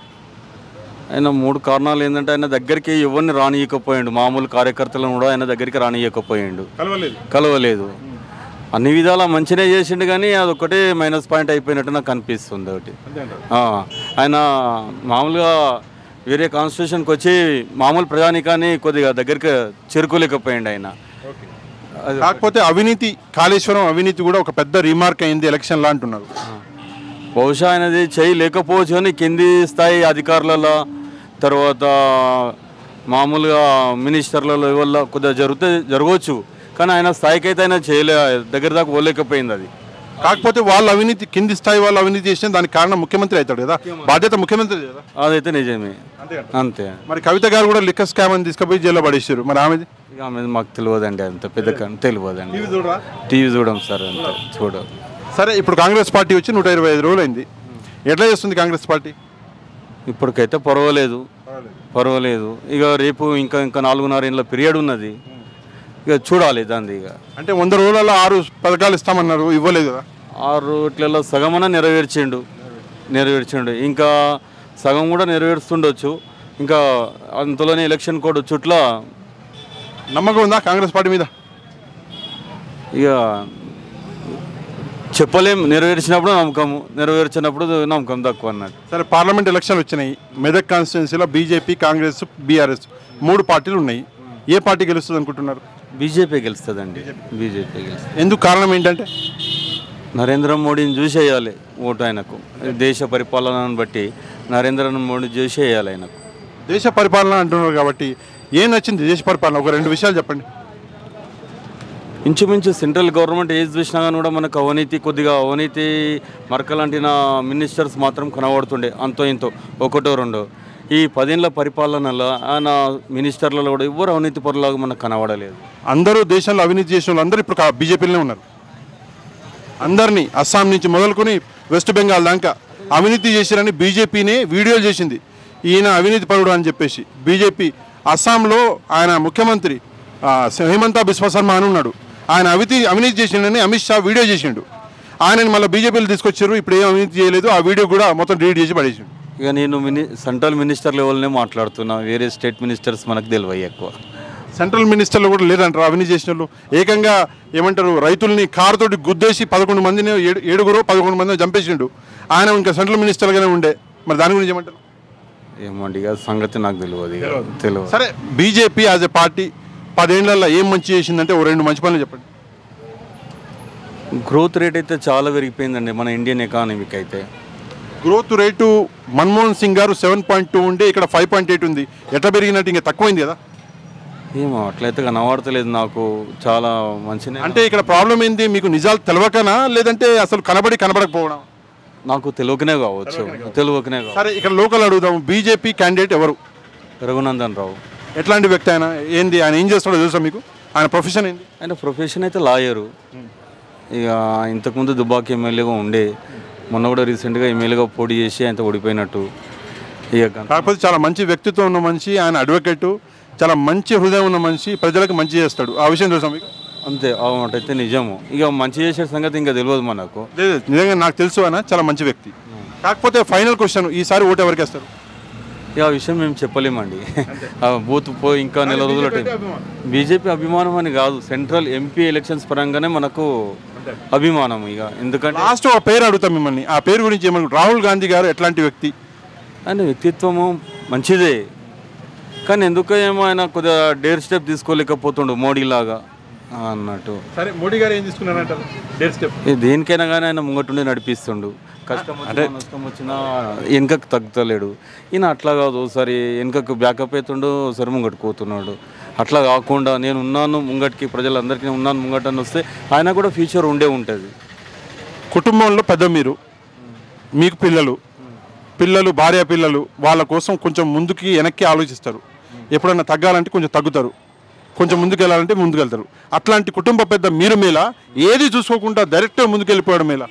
ఆయన మూడు కారణాలు ఏంటంటే ఆయన దగ్గరికి ఎవరిని రానియకపోయాడు, మామూలు కార్యకర్తలను కూడా ఆయన దగ్గరికి రానియకపోయాడు, కలవలేదు. అన్ని విధాలా మంచిగా చేసిండు కానీ అదొకటే మైనస్ పాయింట్ అయిపోయినట్టు నాకు అనిపిస్తుంది. ఒకటి ఆయన మామూలుగా వేరే కాన్స్టిట్యూషన్కి వచ్చి మామూలు ప్రజానికాన్ని కొద్దిగా దగ్గరికి చేరుకోలేకపోయాడు ఆయన. కాకపోతే అవినీతి, కాళేశ్వరం అవినీతి కూడా ఒక పెద్ద రిమార్క్ అయింది ఎలక్షన్లో అంటున్నారు. బహుశా ఆయనది చేయి లేకపోవచ్చు కానీ కింది స్థాయి అధికారులలో, తర్వాత మామూలుగా మినిస్టర్లలో వల్ల కొద్దిగా జరిగితే జరగవచ్చు కానీ ఆయన స్థాయికి అయితే ఆయన చేయలే, దగ్గర దాకా పోలేకపోయింది అది. కాకపోతే వాళ్ళు అవినీతి, కింది స్థాయి వాళ్ళు అవినీతి చేసిన దానికి కారణం ముఖ్యమంత్రి అవుతాడు కదా, బాధ్యత ముఖ్యమంత్రి కదా. అదైతే నిజమే, అంతే. మరి కవిత గారు కూడా లిక్కర్ స్కామ్ అని తీసుకుపోయి జైల్లో పడేసారు, మరి ఆమెది? ఆమెది మాకు తెలియదండి, అంత పెద్ద తెలియదండి. టీవీ చూడం సార్, అంత చూడం. సరే, ఇప్పుడు కాంగ్రెస్ పార్టీ వచ్చి నూట ఇరవై ఐదు రోజులు అయింది. ఎట్లా చేస్తుంది కాంగ్రెస్ పార్టీ? ఇప్పటికైతే పర్వాలేదు, పర్వాలేదు. ఇక రేపు ఇంకా ఇంకా నాలుగున్నర ఏళ్ళ పీరియడ్ ఉన్నది. ఇక చూడాలి దాన్ని. ఇక అంటే వంద రోజులలో ఆరు పథకాలు ఇస్తామన్నారు, ఇవ్వలేదు కదా. ఆరు ఇట్లలో సగమన నెరవేర్చిండు నెరవేర్చిండు ఇంకా సగం కూడా నెరవేరుస్తుండొచ్చు. ఇంకా అంతలోనే ఎలక్షన్ కోడ్ చుట్ల నమ్మకం ఉందా కాంగ్రెస్ పార్టీ మీద? ఇక చెప్పలేం, నెరవేర్చినప్పుడు నమ్మకము, నెరవేర్చినప్పుడు నమ్మకం తక్కువ అన్నట్టు. సరే, పార్లమెంట్ ఎలక్షన్లు వచ్చినాయి. మెదక్ కాన్స్టిట్యున్సీలో బీజేపీ, కాంగ్రెస్, బీఆర్ఎస్ మూడు పార్టీలు ఉన్నాయి. ఏ పార్టీ గెలుస్తుంది అనుకుంటున్నారు? బీజేపీ గెలుస్తుందండి. బీజేపీ గెలుస్తుంది. ఎందుకు కారణం ఏంటంటే నరేంద్ర మోడీని చూసేయాలి ఓటు ఆయనకు. దేశ పరిపాలనను బట్టి నరేంద్ర మోడీ చూసేయాలి ఆయనకు. దేశ పరిపాలన అంటున్నారు కాబట్టి ఏం నచ్చింది దేశ పరిపాలన? ఒక రెండు విషయాలు చెప్పండి. ఇంచుమించు సెంట్రల్ గవర్నమెంట్ ఏది చూసినా కానీ కూడా మనకు అవినీతి, కొద్దిగా అవినీతి మరకలాంటిన మినిస్టర్స్ మాత్రం కనబడుతుండే, అంతో ఇంతో ఒకటో రెండో. ఈ పదేళ్ల పరిపాలనలో ఆయన మినిస్టర్లలో కూడా ఎవరు అవినీతి పరులాగా మనకు కనబడలేదు. అందరూ దేశంలో అవినీతి చేసిన వాళ్ళు అందరూ ఇప్పుడు బీజేపీలోనే ఉన్నారు. అందరినీ అస్సాం నుంచి మొదలుకొని వెస్ట్ బెంగాల్ దాకా అవినీతి చేశారని బీజేపీనే వీడియోలు చేసింది. ఈయన అవినీతి పరుడు అని చెప్పేసి బీజేపీ అస్సాంలో ఆయన ముఖ్యమంత్రి హేమంత బిశ్వ శర్మ అని ఉన్నాడు. ఆయన అవినీతి అవినీతి చేసిండని అమిత్ షా వీడియో చేసిండు. ఆయనని మళ్ళీ బీజేపీలో తీసుకొచ్చారు. ఇప్పుడు ఏం అవినీతి చేయలేదు, ఆ వీడియో కూడా మొత్తం డిలీట్ చేసి పడేసిండు. ఇక నేను మిని సెంట్రల్ మినిస్టర్ లెవెల్నే మాట్లాడుతున్నా, వేరే స్టేట్ మినిస్టర్స్ మనకు తెలియవు ఎక్కువ. సెంట్రల్ మినిస్టర్లు కూడా లేదంటారు అవినీతి చేసిన వాళ్ళు. ఏకంగా ఏమంటారు, రైతుల్ని కారుతోటి గుద్దేసి పదకొండు మందిని ఏడు ఏడుగురు పదకొండు మందిని చంపేసిండు. ఆయన ఇంకా సెంట్రల్ మినిస్టర్గానే ఉండే. మరి దాని గురించి ఏమంటారు? ఏమండి ఇక సంగతి నాకు తెలియదు. ఇక తెలియదు. సరే, బీజేపీ యాజ్ ఎ పార్టీ పదేళ్లలో ఏం మంచి చేసిందంటే ఓ రెండు మంచి పనులు చెప్పండి. గ్రోత్ రేట్ అయితే చాలా పెరిగిపోయిందండి మన ఇండియన్ ఎకానమీకి. అయితే గ్రోత్ రేటు మన్మోహన్ సింగ్ గారు సెవెన్ పాయింట్ టూ ఉండే ఇక్కడ ఫైవ్ పాయింట్ ఎయిట్ ఉంది. ఎట్లా పెరిగినట్టు ఇంకా తక్కువైంది కదా. ఏమో అట్లయితే కనబడతలేదు నాకు. చాలా మంచిగా. అంటే ఇక్కడ ప్రాబ్లం ఏంది, మీకు నిజాలు తెలవకనా లేదంటే అసలు కనబడి కనబడకపోవడం? నాకు తెలియకనే కావచ్చు, తెలియకనే కావచ్చు. సరే, ఇక్కడ లోకల్ అడుగుదాం. బీజేపీ క్యాండిడేట్ ఎవరు? రఘునందన్ రావు. ఎట్లాంటి వ్యక్తి ఆయన? ఏంది ఆయన ఏం చేస్తాడో తెలుసా మీకు? ఆయన ప్రొఫెషన్ ఏంది? ఆయన ప్రొఫెషన్ అయితే లాయరు. ఇక ఇంతకుముందు దుబాక్ ఎమ్మెల్యేగా ఉండే, మొన్న కూడా రీసెంట్గా ఎమ్మెల్యేగా పోటీ చేసి ఆయన ఓడిపోయినట్టు. ఇక కాకపోతే చాలా మంచి వ్యక్తిత్వం ఉన్న మనిషి ఆయన, అడ్వకేటు, చాలా మంచి హృదయం ఉన్న మనిషి, ప్రజలకు మంచి చేస్తాడు. ఆ విషయం తెలుసా మీకు? అంతే, అన్నట్టయితే నిజము. ఇక మంచి చేసే సంగతి ఇంకా తెలియదు మనకు. లేదు, నిజంగా నాకు తెలుసు ఆయన చాలా మంచి వ్యక్తి. కాకపోతే ఫైనల్ క్వశ్చన్, ఈసారి ఓటు ఎవరికి వేస్తారు? ఇక ఆ విషయం మేము చెప్పలేమండి. బూత్ పోయి ఇంకా నెల రోజుల టైం. బీజేపీ అభిమానం అని కాదు, సెంట్రల్ ఎంపీ ఎలక్షన్స్ పరంగానే మనకు అభిమానం. ఇక ఎందుకంటే లాస్ట్ ఒక పేరు అడుగుతాం మిమ్మల్ని, ఆ పేరు గురించి ఏమన్నా? రాహుల్ గాంధీ గారు ఎట్లాంటి వ్యక్తి? ఆయన వ్యక్తిత్వము మంచిదే, కానీ ఎందుకో ఏమో ఆయన కొద్దిగా డేర్ స్టెప్ తీసుకోలేకపోతుండు మోడీ లాగా అన్నట్టు. సరే, మోడీ గారు ఏం తీసుకున్నారంటారు డేర్ స్టెప్? దేనికైనా కానీ ఆయన ముంగటుండి నడిపిస్తుండు. కష్టం అంటే నష్టం వచ్చినా వెనుకకు తగ్గుతలేడు. ఈయన అట్లా కాదు, ఒకసారి వెనుకకు బ్యాకప్ అవుతుండు, ఒకసారి ముంగటు పోతున్నాడు. అట్లా కాకుండా నేను ఉన్నాను ముంగటికి, ప్రజలందరికీ ఉన్నాను ముంగటని వస్తే ఆయన కూడా ఫ్యూచర్ ఉండే ఉంటుంది. కుటుంబంలో పెద్ద మీరు, మీకు పిల్లలు పిల్లలు భార్య పిల్లలు, వాళ్ళ కోసం కొంచెం ముందుకి వెనక్కి ఆలోచిస్తారు. ఎప్పుడన్నా తగ్గాలంటే కొంచెం తగ్గుతారు, కొంచెం ముందుకు వెళ్ళాలంటే ముందుకు వెళ్తారు. అట్లాంటి కుటుంబ పెద్ద మీరు మేలా, ఏది చూసుకోకుండా డైరెక్ట్గా ముందుకు వెళ్ళిపోవడం మేలా?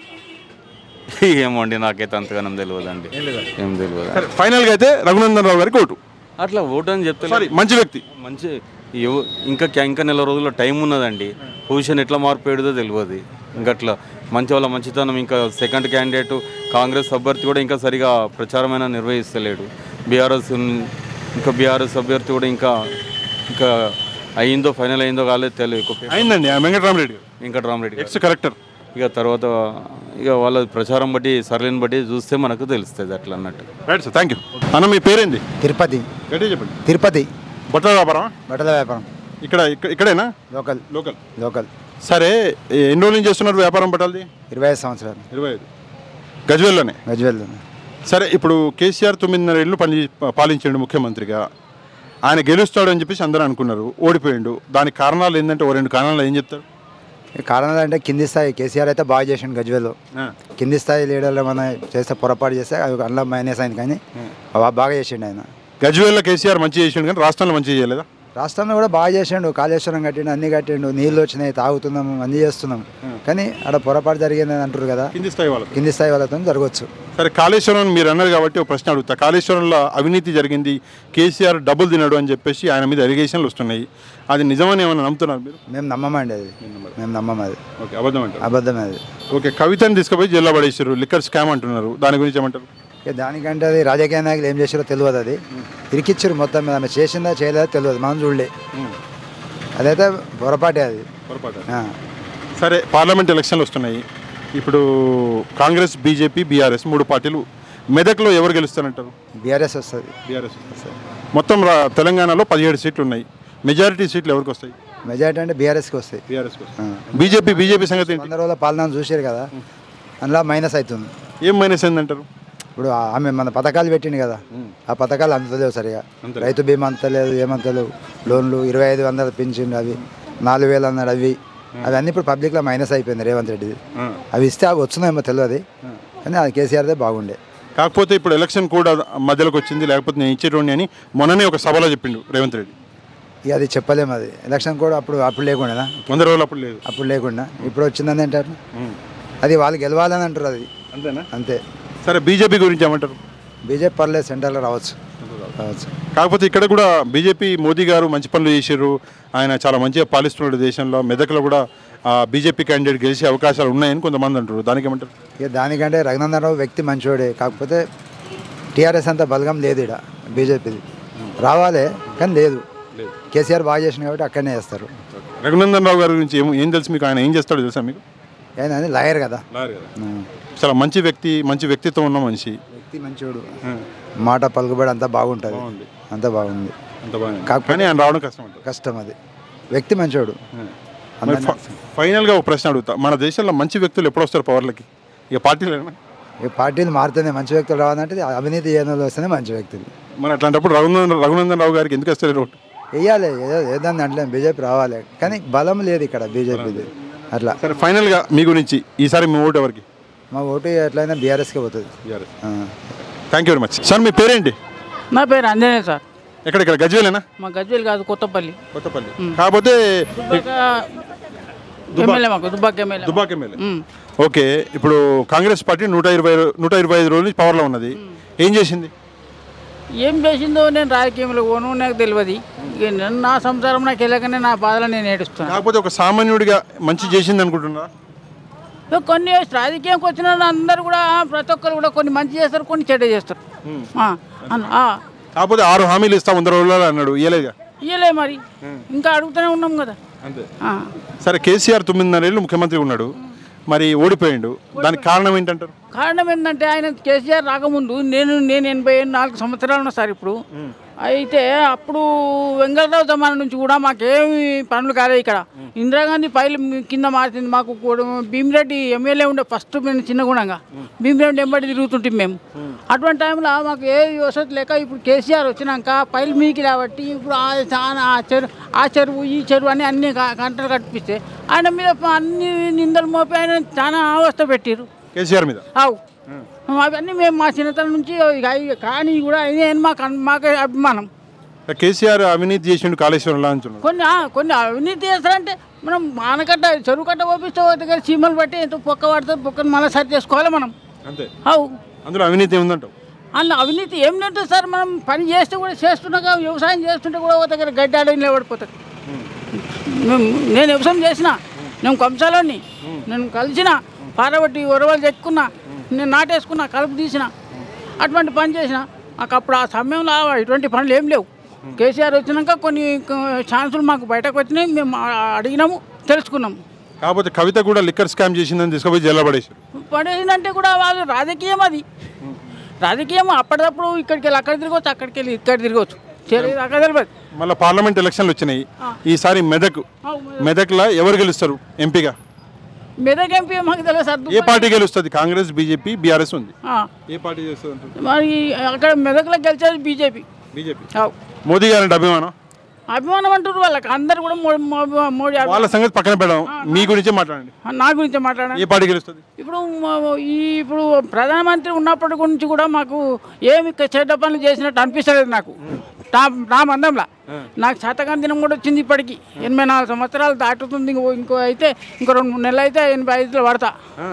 ఏమోండి, నాకైతే అంతగానం తెలియదండి. ఏం తెలియదు. ఫైనల్గా అయితే రఘునందన్ రావు గారికి ఓటు. అట్లా ఓటు అని చెప్తే మంచి వ్యక్తి, మంచి ఇంకా ఇంకా నెల రోజుల టైం ఉన్నదండి. పొజిషన్ ఎట్లా మారిపోయేదో తెలియదు. ఇంకట్లా మంచి వాళ్ళ మంచితనం. ఇంకా సెకండ్ క్యాండిడేట్ కాంగ్రెస్ అభ్యర్థి కూడా ఇంకా సరిగా ప్రచారమైన నిర్వహిస్తలేడు. బీఆర్ఎస్ ఇంకా బీఆర్ఎస్ అభ్యర్థి కూడా ఇంకా ఇంకా అయిందో ఫైనల్ అయిందో కాలేదు తెలియదు. అయిందండి వెంకటరామరెడ్డి వెంకటరామరెడ్డి ఎక్స్ కలెక్టర్. ఇక తర్వాత ఇక వాళ్ళ ప్రచారం బట్టి సర్లేని బట్టి చూస్తే మనకు తెలుస్తుంది అట్లా అన్నట్టు. Right sir, thank you. అన్న మీ పేరేంది? తిరుపతి. గట్టి చెప్పండి. తిరుపతి. బట్టల వ్యాపారం? బట్టల వ్యాపారం. ఇక్కడ ఇక్కడేనా? లోకల్. Local local. సరే, ఎన్ని రోజులు నుంచి చేస్తున్నారు వ్యాపారం బట్టలది? ఇరవై ఐదు సంవత్సరాలు. ఇరవై ఐదు గజ్వేల్లోనే? గజ్వేల్లోనే. సరే, ఇప్పుడు కేసీఆర్ తొమ్మిదిన్నర ఏళ్ళు పని పాలించాడు ముఖ్యమంత్రిగా. ఆయన గెలుస్తాడు అని చెప్పేసి అందరూ అనుకున్నారు, ఓడిపోయిండు. దానికి కారణాలు ఏంటంటే ఓ రెండు కారణాలు ఏం చెప్తారు? కారణాలు అంటే కింది స్థాయి కేసీఆర్ అయితే బాగా చేసిండు గజ్వేల్లో. కింది స్థాయి లీడర్లు ఏమైనా చేస్తే పొరపాటు చేస్తే అది అందులో మైనస్ అయింది, కానీ బాగా చేసిండు ఆయన. గజ్వేల్లో కేసీఆర్ మంచి చేసిండు కానీ రాష్ట్రంలో మంచి చేయలేదా? రాష్ట్రంలో కూడా బాగా చేసిండు, కాళేశ్వరం కట్టిండు, అన్ని కట్టిండు, నీళ్ళు వచ్చినాయి, తాగుతున్నాము, అన్ని చేస్తున్నాం. కానీ అక్కడ పొరపాటు జరిగింది అని అంటారు కదా, కింది స్థాయి వాళ్ళతో కింది స్థాయి వాళ్ళతో జరగవచ్చు. సరే, కాళేశ్వరం మీరు అన్నారు కాబట్టి ఒక ప్రశ్న అడుగుతా. కాళేశ్వరంలో అవినీతి జరిగింది, కేసీఆర్ డబ్బులు తినడు అని చెప్పేసి ఆయన మీద ఎలిగేషన్లు వస్తున్నాయి. అది నిజమని ఏమైనా నమ్ముతున్నారు మీరు? మేము నమ్మమండి, అది మేము నమ్మం, అది ఓకే అబద్ధం అంటారు. అబద్ధమే అది. ఓకే, కవితని తీసుకుపోయి జైల్లో పడేసారు, లిక్కర్ స్కామ్ అంటున్నారు, దాని గురించి ఏమంటారు? ఇక దానికంటే అది రాజకీయ నాయకులు ఏం చేసారో తెలియదు, అది ఇరికిచ్చారు మొత్తం మీద, ఆమె చేసిందా చేయలేదో తెలియదు, మనం చూడలే. అదైతే పొరపాటే, అది పొరపాటు. సరే, పార్లమెంట్ ఎలక్షన్లు వస్తున్నాయి ఇప్పుడు. కాంగ్రెస్, బీజేపీ, బీఆర్ఎస్ మూడు పార్టీలు. మెదక్లో ఎవరు గెలుస్తారంటారు? బీఆర్ఎస్ వస్తుంది. బీఆర్ఎస్ వస్తుంది. మొత్తం రా- తెలంగాణలో పదిహేడు సీట్లు ఉన్నాయి. మెజారిటీ సీట్లు ఎవరికి వస్తాయి? మెజారిటీ అంటే బీఆర్ఎస్కి వస్తాయి. బీఆర్ఎస్కి వస్తాయి. బీజేపీ బీజేపీ సంగతి ఏంటి? వంద రోజుల పాలన చూసారు కదా, అందులో మైనస్ అవుతుంది. ఏం మైనస్ ఏందంటారు? ఇప్పుడు ఆమె మన పథకాలు పెట్టింది కదా, ఆ పథకాలు అందలేవు సరిగా. రైతు బీమా అంతలేదు, ఏమంతలేవు, లోన్లు ఇరవై ఐదు వందలు పెంచిండు, అవి నాలుగు వేలు అన్నాడు, అవి అవన్నీ ఇప్పుడు పబ్లిక్లో మైనస్ అయిపోయింది రేవంత్ రెడ్డిది. అవి ఇస్తే అవి వచ్చినాయేమో తెలియదు, కానీ అది కేసీఆర్దే బాగుండే. కాకపోతే ఇప్పుడు ఎలక్షన్ కూడా మధ్యలోకి వచ్చింది, లేకపోతే నేను ఇచ్చేటోడిని అని మొన్ననే ఒక సభలో చెప్పిండు రేవంత్ రెడ్డి. ఇక అది చెప్పలేము, అది ఎలక్షన్ కూడా అప్పుడు అప్పుడు లేకుండా, వంద రోజులు అప్పుడు లేదు, అప్పుడు లేకుండా ఇప్పుడు వచ్చిందని అంటారు. అది వాళ్ళు గెలవాలని అంటారు, అది అంతేనా? అంతే. సరే, బీజేపీ గురించి ఏమంటారు? బీజేపీ పర్లేదు, సెంటర్లో రావచ్చు రావచ్చు కాకపోతే ఇక్కడ కూడా బీజేపీ మోదీ గారు మంచి పనులు చేశారు, ఆయన చాలా మంచిగా పాలిస్తున్నాడు దేశంలో. మెదక్లో కూడా బీజేపీ క్యాండిడేట్ గెలిచే అవకాశాలు ఉన్నాయని కొంతమంది అంటారు, దానికి ఏమంటారు? ఇక దానికంటే రఘునందన్ రావు వ్యక్తి మంచివాడే, కాకపోతే టీఆర్ఎస్ అంత బలగం లేదు ఇక్కడ బీజేపీది. రావాలి కానీ లేదు, కేసీఆర్ బాగా చేసిన కాబట్టి అక్కడనే చేస్తారు. రఘునందన్ రావు గారి గురించి ఏం ఏం తెలుసు మీకు? ఆయన ఏం చేస్తాడో తెలుసా మీకు? ఆయన అని లాయర్ కదా, చాలా మంచి వ్యక్తి, మంచి వ్యక్తిత్వం ఉన్న మనిషి, వ్యక్తి మంచివాడు, మాట పలుకుబడి అంతా బాగుంటుంది, అంతా బాగుంది. కానీ ఆయన రావడం కష్టం అంటారు. కష్టం, అది వ్యక్తి మంచివాడు. ఫైనల్గా ఒక ప్రశ్న అడుగుతా, మన దేశంలో మంచి వ్యక్తులు ఎప్పుడు వస్తారు పవర్లకి? ఇక పార్టీలేనా? ఇక పార్టీలు మారుతుంది, మంచి వ్యక్తులు రావాలంటే అవినీతి చేయడంలో వస్తేనే మంచి వ్యక్తులు. మరి అట్లాంటప్పుడు రఘునందన్ రఘునందన్ రావు గారికి ఎందుకు వస్తారు రోడ్? వేయాలి, ఏదన్నా అంటే బీజేపీ రావాలి, కానీ బలం లేదు ఇక్కడ బీజేపీది అట్లా. సరే, ఫైనల్గా మీ గురించి ఈసారి మీ ఓటు ఎవరికి? మా ఓటు ఎట్లయినా బీఆర్ఎస్కే పోతుంది. BRS. Thank you very much. Sir, మీ పేరేంటి? నా పేరు అంజనేయ సార్. ఎక్కడెక్కడ? గజ్వేలేనా? మా గజ్వేల్ కాదు, కొత్తపల్లి. కొత్తపల్లి. కాకపోతే ఎమ్మెల్యే మాకు Dubbaka MLA. Dubbaka MLA. Okay, ఇప్పుడు కాంగ్రెస్ పార్టీ నూట ఇరవై నూట ఇరవై ఐదు రోజులు పవర్లో ఉన్నది, ఏం చేసింది? ఏం చేసిందో నేను రాజకీయంలో పోను, నాకు తెలియదు. ఇక నేను నా సంసారం నాకు వెళ్ళకనే నా బాధలు నేను ఏడుస్తున్నాను. కాకపోతే ఒక సామాన్యుడిగా మంచి చేసింది అనుకుంటున్నా. కొన్ని రాజకీయంకి వచ్చిన అందరూ కూడా ప్రతి ఒక్కరు కూడా కొన్ని మంచి చేస్తారు, కొన్ని చెడ్డ చేస్తారు. కాకపోతే ఆరు హామీలు ఇస్తా వంద రోజులు అన్నాడు, ఇయ్యలేగా? ఇయ్యలే, మరి ఇంకా అడుగుతూనే ఉన్నాం కదా. అంతే. సరే, కేసీఆర్ తొమ్మిదిన్నరేళ్ళు ముఖ్యమంత్రి ఉన్నాడు, మరి ఓడిపోయిండు, దానికి కారణం ఏంటంటారు? కారణం ఏంటంటే ఆయన కేసీఆర్ రాకముందు నేను నేను ఎనభై నాలుగు సంవత్సరాలు ఉన్నా సార్ ఇప్పుడు. అయితే అప్పుడు వెంకటరావు జమానా నుంచి కూడా మాకేమి పనులు కాలేదు ఇక్కడ. ఇందిరాగాంధీ పైలు కింద మార్చింది మాకు. భీమిరెడ్డి ఎమ్మెల్యే ఉండే ఫస్ట్ మేము చిన్నగుణంగా భీమిరెడ్డి ఎంబడి తిరుగుతుంటాం మేము. అటువంటి టైంలో మాకు ఏ వసతి లేక ఇప్పుడు కేసీఆర్ వచ్చినాక పైలు మీకి కాబట్టి ఇప్పుడు చాలా ఆ చెరువు ఆ చెరువు ఈ చెరువు అని అన్ని గంటలు కట్టిస్తే ఆయన మీద అన్ని నిందలు మోపి ఆయన చాలా అవస్థ పెట్టారు కేసీఆర్ మీద. అవు అవన్నీ మేము మా చిన్నతనం నుంచి కానీ కూడా ఆయన మాకు మాకు అభిమానం. కేసీఆర్ అవినీతి చేసిండు కాళేశ్వరంలో అంటున్నాడు. కొన్ని కొన్ని అవినీతి చేస్తారంటే మనం ఆనకట్ట చెరువు కట్ట పంపిస్తే దగ్గర చీమలు బట్టి ఎంతో పొక్క పడుతుంది, పొక్కను మళ్ళీ సరి చేసుకోవాలి మనం. అంతే. అవు అందులో అవినీతి ఏముందంటావు? అందులో అవినీతి ఏం లేదు సార్. మనం పని చేస్తే కూడా చేస్తున్నాక వ్యవసాయం చేస్తుంటే కూడా ఒక దగ్గర గడ్డి ఆడని నిలబడిపోతుంది. మేము నేను వ్యవసాయం చేసిన, నేను కంసాలోని నేను కలిసిన పారబట్టి ఉరవలు చెక్కున్నా, నేను నాటేసుకున్నా, కలుపు తీసిన, అటువంటి పని చేసిన. నాకు అప్పుడు ఆ సమయంలో ఇటువంటి పనులు ఏం లేవు. కేసీఆర్ వచ్చినాక కొన్ని ఛాన్సులు మాకు బయటకు వచ్చినాయి, మేము అడిగినాము, తెలుసుకున్నాము. కాకపోతే కవిత కూడా లిక్కర్ స్కామ్ చేసిందని తీసుకుపోయి జైల్లో పడేసారు. పడేసిందంటే కూడా వాళ్ళు రాజకీయం, అది రాజకీయం. అప్పటికప్పుడు ఇక్కడికి వెళ్ళి అక్కడ తిరగవచ్చు, అక్కడికి వెళ్ళి ఇక్కడ తిరగవచ్చు, అక్కడ తెలియదు. మళ్ళీ పార్లమెంట్ ఎలక్షన్లు వచ్చినాయి ఈసారి. మెదక్ మెదక్లో ఎవరు గెలుస్తారు ఎంపీగా? మెదక్ ఎంపీ మాకు తెలియదు సార్. ఏ పార్టీ గెలుస్తుంది? కాంగ్రెస్, బీజేపీ, బీఆర్ఎస్ ఉంది. ఏ పార్టీ చేస్తుంది మరి? అక్కడ మెదక్లో గెలిచేది బీజేపీ. బీజేపీ. మోదీ గారి అభిమానం అభిమానం అంటారు వాళ్ళకి అందరు కూడా. మోడీ వాళ్ళ సంగతి పక్కన పెడదాం, మీ గురించే మాట్లాడండి. నా గురించే మాట్లాడండి. ఏ పార్టీ గెలుస్తుంది? ఇప్పుడు ఈ ఇప్పుడు ప్రధానమంత్రి ఉన్నప్పటి గురించి కూడా మాకు ఏమి చెడ్డ పనులు చేసినట్టు అనిపిస్తలేదు నాకు. నా నా మందంలా నాకు శాతకాని దినం కూడా వచ్చింది ఇప్పటికి ఎనభై నాలుగు సంవత్సరాలు దాటుతుంది ఇంకో ఇంకో అయితే ఇంకో రెండు మూడు నెలలు అయితే ఎనభై ఐదులో పడతా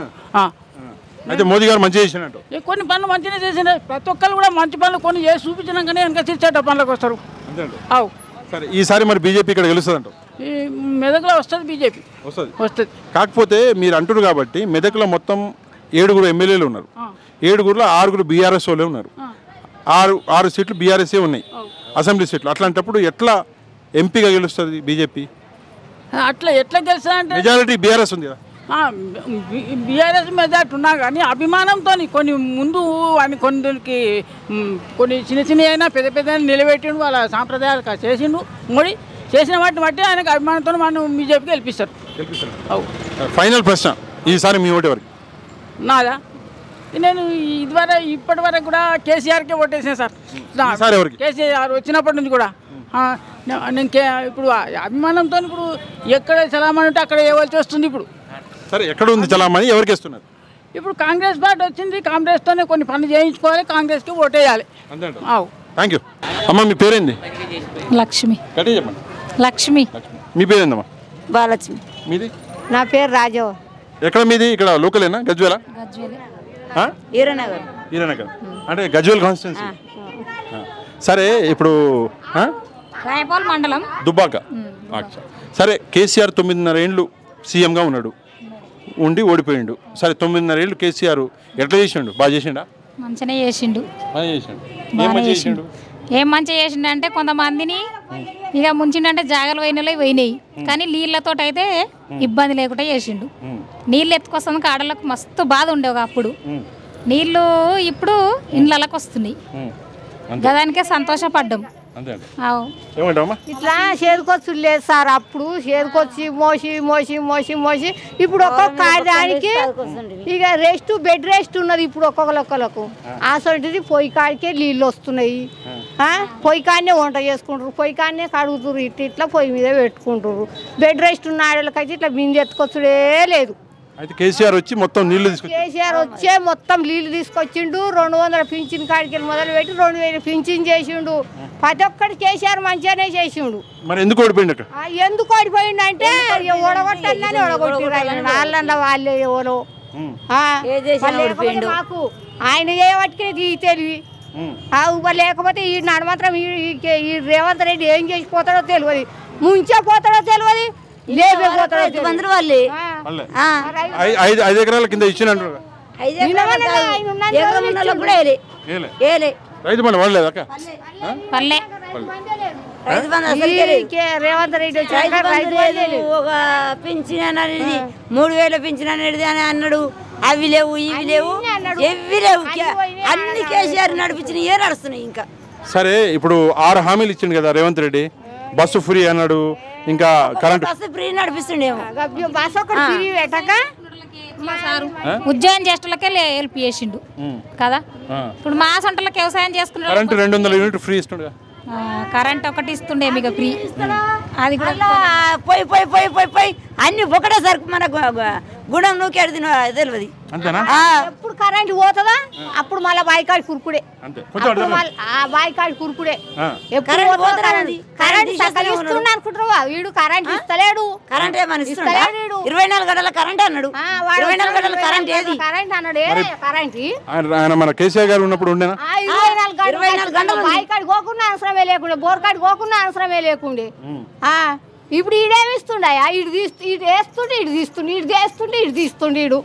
అయితే మోదీ గారు మంచి చేసినట్టు కొన్ని పనులు మంచిగా చేసిన ప్రతి ఒక్కరు కూడా మంచి పనులు కొన్ని చేసి చూపించినాకనే వెనక తీర్చేట పనులకు వస్తారు అవు సరే ఈసారి మరి బీజేపీ ఇక్కడ గెలుస్తుందంట ఈ మెదక్లో వస్తుంది బీజేపీ వస్తుంది వస్తుంది కాకపోతే మీరు అంటున్నారు కాబట్టి మెదక్లో మొత్తం ఏడుగురు ఎమ్మెల్యేలు ఉన్నారు ఏడుగురులో ఆరుగురు బీఆర్ఎస్ వాళ్ళే ఉన్నారు ఆరు ఆరు సీట్లు బీఆర్ఎస్ఏ ఉన్నాయి అసెంబ్లీ సీట్లు అట్లాంటప్పుడు ఎట్లా ఎంపీగా గెలుస్తుంది బీజేపీ అట్లా ఎట్లా గెలుస్తా అంటే మెజారిటీ బీఆర్ఎస్ ఉంది కదా బీఆర్ఎస్ మెజార్టీ ఉన్నా కానీ అభిమానంతో కొన్ని ముందు అని కొందరికి కొన్ని చిన్న చిన్న అయినా పెద్ద పెద్ద నిలబెట్టిండు వాళ్ళ సాంప్రదాయాలు చేసిండు మోడీ చేసిన వాటిని బట్టి ఆయనకు అభిమానంతో మనం బీజేపీకి గెలిపిస్తారు ఫైనల్ ప్రశ్న ఈసారి మీ ఓటు ఎవరికి నాదా నేను ఇదివరకు ఇప్పటి వరకు కూడా కేసీఆర్కే ఓటేసాను సార్ కేసీఆర్ వచ్చినప్పటి నుంచి కూడా నేను ఇప్పుడు అభిమానంతో ఇప్పుడు ఎక్కడ చలామణి ఉంటే అక్కడ ఇవ్వాల్సి వస్తుంది ఇప్పుడు సరే ఎక్కడ ఉంది చలామణి ఎవరికి ఇస్తున్నారు ఇప్పుడు కాంగ్రెస్ పార్టీ వచ్చింది కాంగ్రెస్తోనే కొన్ని పనులు చేయించుకోవాలి కాంగ్రెస్కి ఓటేయాలి థ్యాంక్ యూ అమ్మ మీ పేరేంది లక్ష్మి గట్టిగా చెప్పండి లక్ష్మి మీ పేరేందమ్మా బాలక్ష్మి మీది నా పేరు రాజవ్ ఎక్కడ మీది ఇక్కడ లోకలేనా గజ్వేల ఈరనగర్ ఈరనగర్ అంటే గజ్వేల్ కాన్స్టిట్యున్సీ సరే ఇప్పుడు రాయపాల్ మండలం దుబ్బాక సరే కేసీఆర్ తొమ్మిదిన్నర ఏళ్ళు సీఎంగా ఉన్నాడు ఉండి ఓడిపోయిండు సరే తొమ్మిదిన్నర ఏళ్ళు కేసీఆర్ ఎట్లా చేసిండు బాగా చేసిండా మంచిగా చేసిండు బాగా చేసిండు ఏం మంచి చేసిండు ఏం మంచిగా చేసిండు అంటే కొంతమందిని ఇక ముంచిండంటే జాగలు పోయినలో పోయినాయి కానీ నీళ్ళతో అయితే ఇబ్బంది లేకుండా చేసిండు నీళ్ళు ఎత్తుకొస్తాను ఆడలకు మస్తు బాధ ఉండేవి అప్పుడు నీళ్ళు ఇప్పుడు ఇండ్లకి వస్తున్నాయి గదానికే సంతోషపడ్డాం ఇట్లా చేదుకొచ్చు లేదు సార్ అప్పుడు చేదుకొచ్చి మోసి మోసి మోసి మోసి ఇప్పుడు ఒక్కొక్క దానికి ఇక రెస్ట్ బెడ్ రెస్ట్ ఉన్నది ఇప్పుడు ఒక్కొక్కరికి అసలుంటిది పొయ్యి కాడికే నీళ్ళు వస్తున్నాయి పొయ్యి కాడనే వంట చేసుకుంటారు పొయ్యి కాడనే కడుగుతారు ఇట్లా ఇట్లా పొయ్యి మీద పెట్టుకుంటారు బెడ్ రెస్ట్ ఉన్న ఆడవాళ్ళకైతే ఇట్లా బిందె ఎత్తుకొచ్చుడే లేదు అయితే కేసీఆర్ వచ్చి మొత్తం నీళ్లు తీసుకొచ్చి కేసీఆర్ వచ్చే మొత్తం నీళ్లు తీసుకొచ్చిండు రెండు వందల పింఛన్ కాడికి మొదలు పెట్టి రెండు వేలు పింఛన్ చేసిండు ప్రతి ఒక్కటి కేసీఆర్ మంచిగానే చేసిండు మరి ఎందుకు ఓడిపోయిండు అక్కడ ఎందుకు ఓడిపోయిండు అంటే ఓడగొట్టని ఓడగొట్టిరు వాళ్ళ వాళ్ళే ఎవరో మాకు ఆయన ఏ వాటికి తెలివి లేకపోతే ఈ నాడు మాత్రం ఈ రేవంత్ రెడ్డి ఏం చేసిపోతాడో తెలియదు ముంచే పోతాడో తెలియదు ఐదు ఎకరాల కింద ఇచ్చినట్టు రైతు బంధు పడలేదు అక్క రేవంత్ రెడ్డి ఒక పింఛన్ అనేది మూడు వేల పింఛన్ అనేది అని అన్నాడు అవి లేవు ఇవి లేవు ఎవి లేవు అన్ని కేసీఆర్ నడిపించిన ఏ నడుస్తున్నాయి ఇంకా సరే ఇప్పుడు ఆరు హామీలు ఇచ్చిండు కదా రేవంత్ రెడ్డి బస్సు ఫ్రీ అన్నాడు ఇంకా కరెంట్ ఫ్రీ నడిపిస్తుండేమో ఉద్యోగం చేసేటోళ్ళకే హెల్ప్ చేసిండు కదా ఇప్పుడు మా సొంటలకు వ్యవసాయం చేసుకున్నాడు కరెంట్ రెండు వందల యూనిట్ ఫ్రీ ఇస్తుండగా కరెంట్ ఒకటి ఇస్తుండే మీకు ఫ్రీ అది కూడా పోయి పోయి పోయి పోయి పోయి అన్ని ఒకటే సరుకు మన గుణం నూకేడు తెలియదు ఎప్పుడు కరెంట్ పోతుందా అప్పుడు మళ్ళీ బాయికాడి కురుకుడే బాయికాడి కురుకుడే ఎప్పుడు కరెంట్ ఇస్తున్నా అనుకుంటారా వీడు కరెంట్ ఇస్తలేడు కరెంట్ ఏమని ఇస్తలేడు ఇరవై నాలుగు గంటల కరెంట్ అన్నాడు ఇరవై నాలుగు గంటల కరెంట్ ఏది కరెంట్ అన్నాడు కరెంట్ ఆయన మన కేసీఆర్ గారు ఉన్నప్పుడు ఉండేనా ఇరవై నాలుగు ఇరవై నాలుగు గంటలు బాయికాడి పోకుండా అవసరమే లేకుండే బోర్కాడి పోకుండా అవసరమే లేకుండే ఇప్పుడు ఈడేమి ఇస్తుండే ఇటు తీస్తు ఇటు వేస్తుండే ఇటు తీస్తుండే ఇటు చేస్తుండే ఇటు తీస్తుండే ఇడు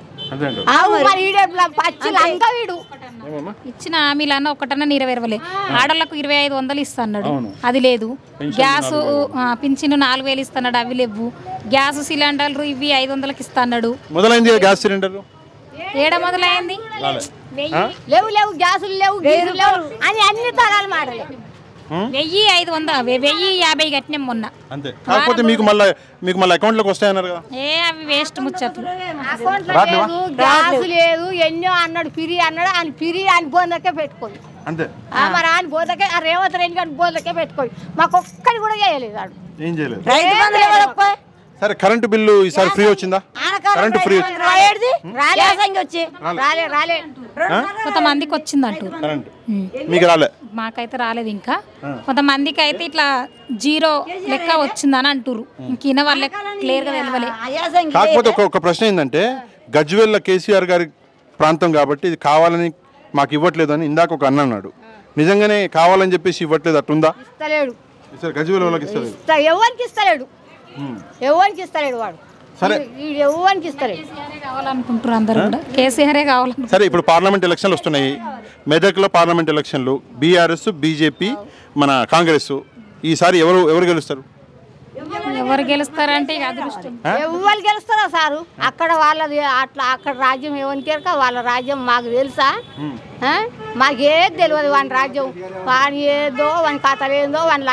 ఇచ్చిన హామీలన్న ఒకటన్నా నెరవేరవలే ఆడోళ్ళకు ఇరవై ఐదు వందలు ఇస్తున్నాడు అది లేదు గ్యాస్ పింఛను నాలుగు వేలు ఇస్తున్నాడు అవి లేవు గ్యాస్ సిలిండర్లు ఇవి ఐదు వందలకి ఇస్తున్నాడు మొదలైంది గ్యాస్ సిలిండర్ ఏడ మొదలైంది లేవు లేవు గ్యాసులు లేవు గీజులు లేవు అని అన్ని తరాలు మాటలే వెయ్యి ఐదు వంద వెయ్యి యాభై కట్టినాం మొన్న అంతే కాకపోతే మీకు మళ్ళీ మీకు మళ్ళీ అకౌంట్లోకి వస్తాయన్నారు కదా ఏ అవి వేస్ట్ ముచ్చట్లు లేదు గ్యాస్ లేదు ఎన్నో అన్నాడు పిరి అన్నాడు ఆయన పిరి అని బోందకే పెట్టుకోండి అంతే మరి ఆయన బోందకే ఆ రేవంత్ రెడ్డి గారి బోందకే పెట్టుకోండి మాకు ఒక్కడి కూడా చేయలేదు వాడు ఏం చేయలేదు సరే కరెంటు బిల్లు ఈసారి ఫ్రీ వచ్చిందా కరెంటు ఫ్రీ రాలే రాలే కొంతమందికి వచ్చింది అంటారు. కరెంట్ మీకు రాలే? మాకైతే రాలేదు ఇంకా. కొంతమందికి అయితే ఇట్లా జీరో లెక్క వచ్చిందని అంటారు. ఇంకిన వాళ్ళ క్లియర్గా తెలవలే. కాకపోతే ఒక ఒక ప్రశ్న ఏంటంటే గజ్వేల్ కేసీఆర్ గారి ప్రాంతం కాబట్టి ఇది కావాలని మాకు ఇవ్వట్లేదు అని ఇందాక ఒక అన్న అన్నాడు. నిజంగానే కావాలని చెప్పేసి ఇవ్వట్లేదు అట్టుందా? ఇస్తలేడు. గజ్వేల్ వాళ్ళకి ఇస్తలేదు. ఎవరికి ఇస్తలేడు, ఎవరికి ఇస్తలేడు వాడు. సరే ఎవరికి ఇస్తలేడు. కావాలనుకుంటారు అందరూ కూడా కేసీఆరే కావాలి. సరే ఇప్పుడు పార్లమెంట్ ఎలక్షన్లు వస్తున్నాయి. మెదక్లో పార్లమెంట్ ఎలక్షన్లు బీఆర్ఎస్ బీజేపీ మన కాంగ్రెస్. ఈసారి ఎవరు ఎవరు గెలుస్తారు? ఎవరు గెలుస్తారంటే ఇక అదృష్టం. ఎవరు గెలుస్తారా సారు? అక్కడ వాళ్ళది అట్లా అక్కడ రాజ్యం ఎవరికి ఎరక వాళ్ళ రాజ్యం మాకు తెలుసా? మాకేది తెలియదు వాని రాజ్యం. వాని ఏదో వాని కథలు ఏందో వాని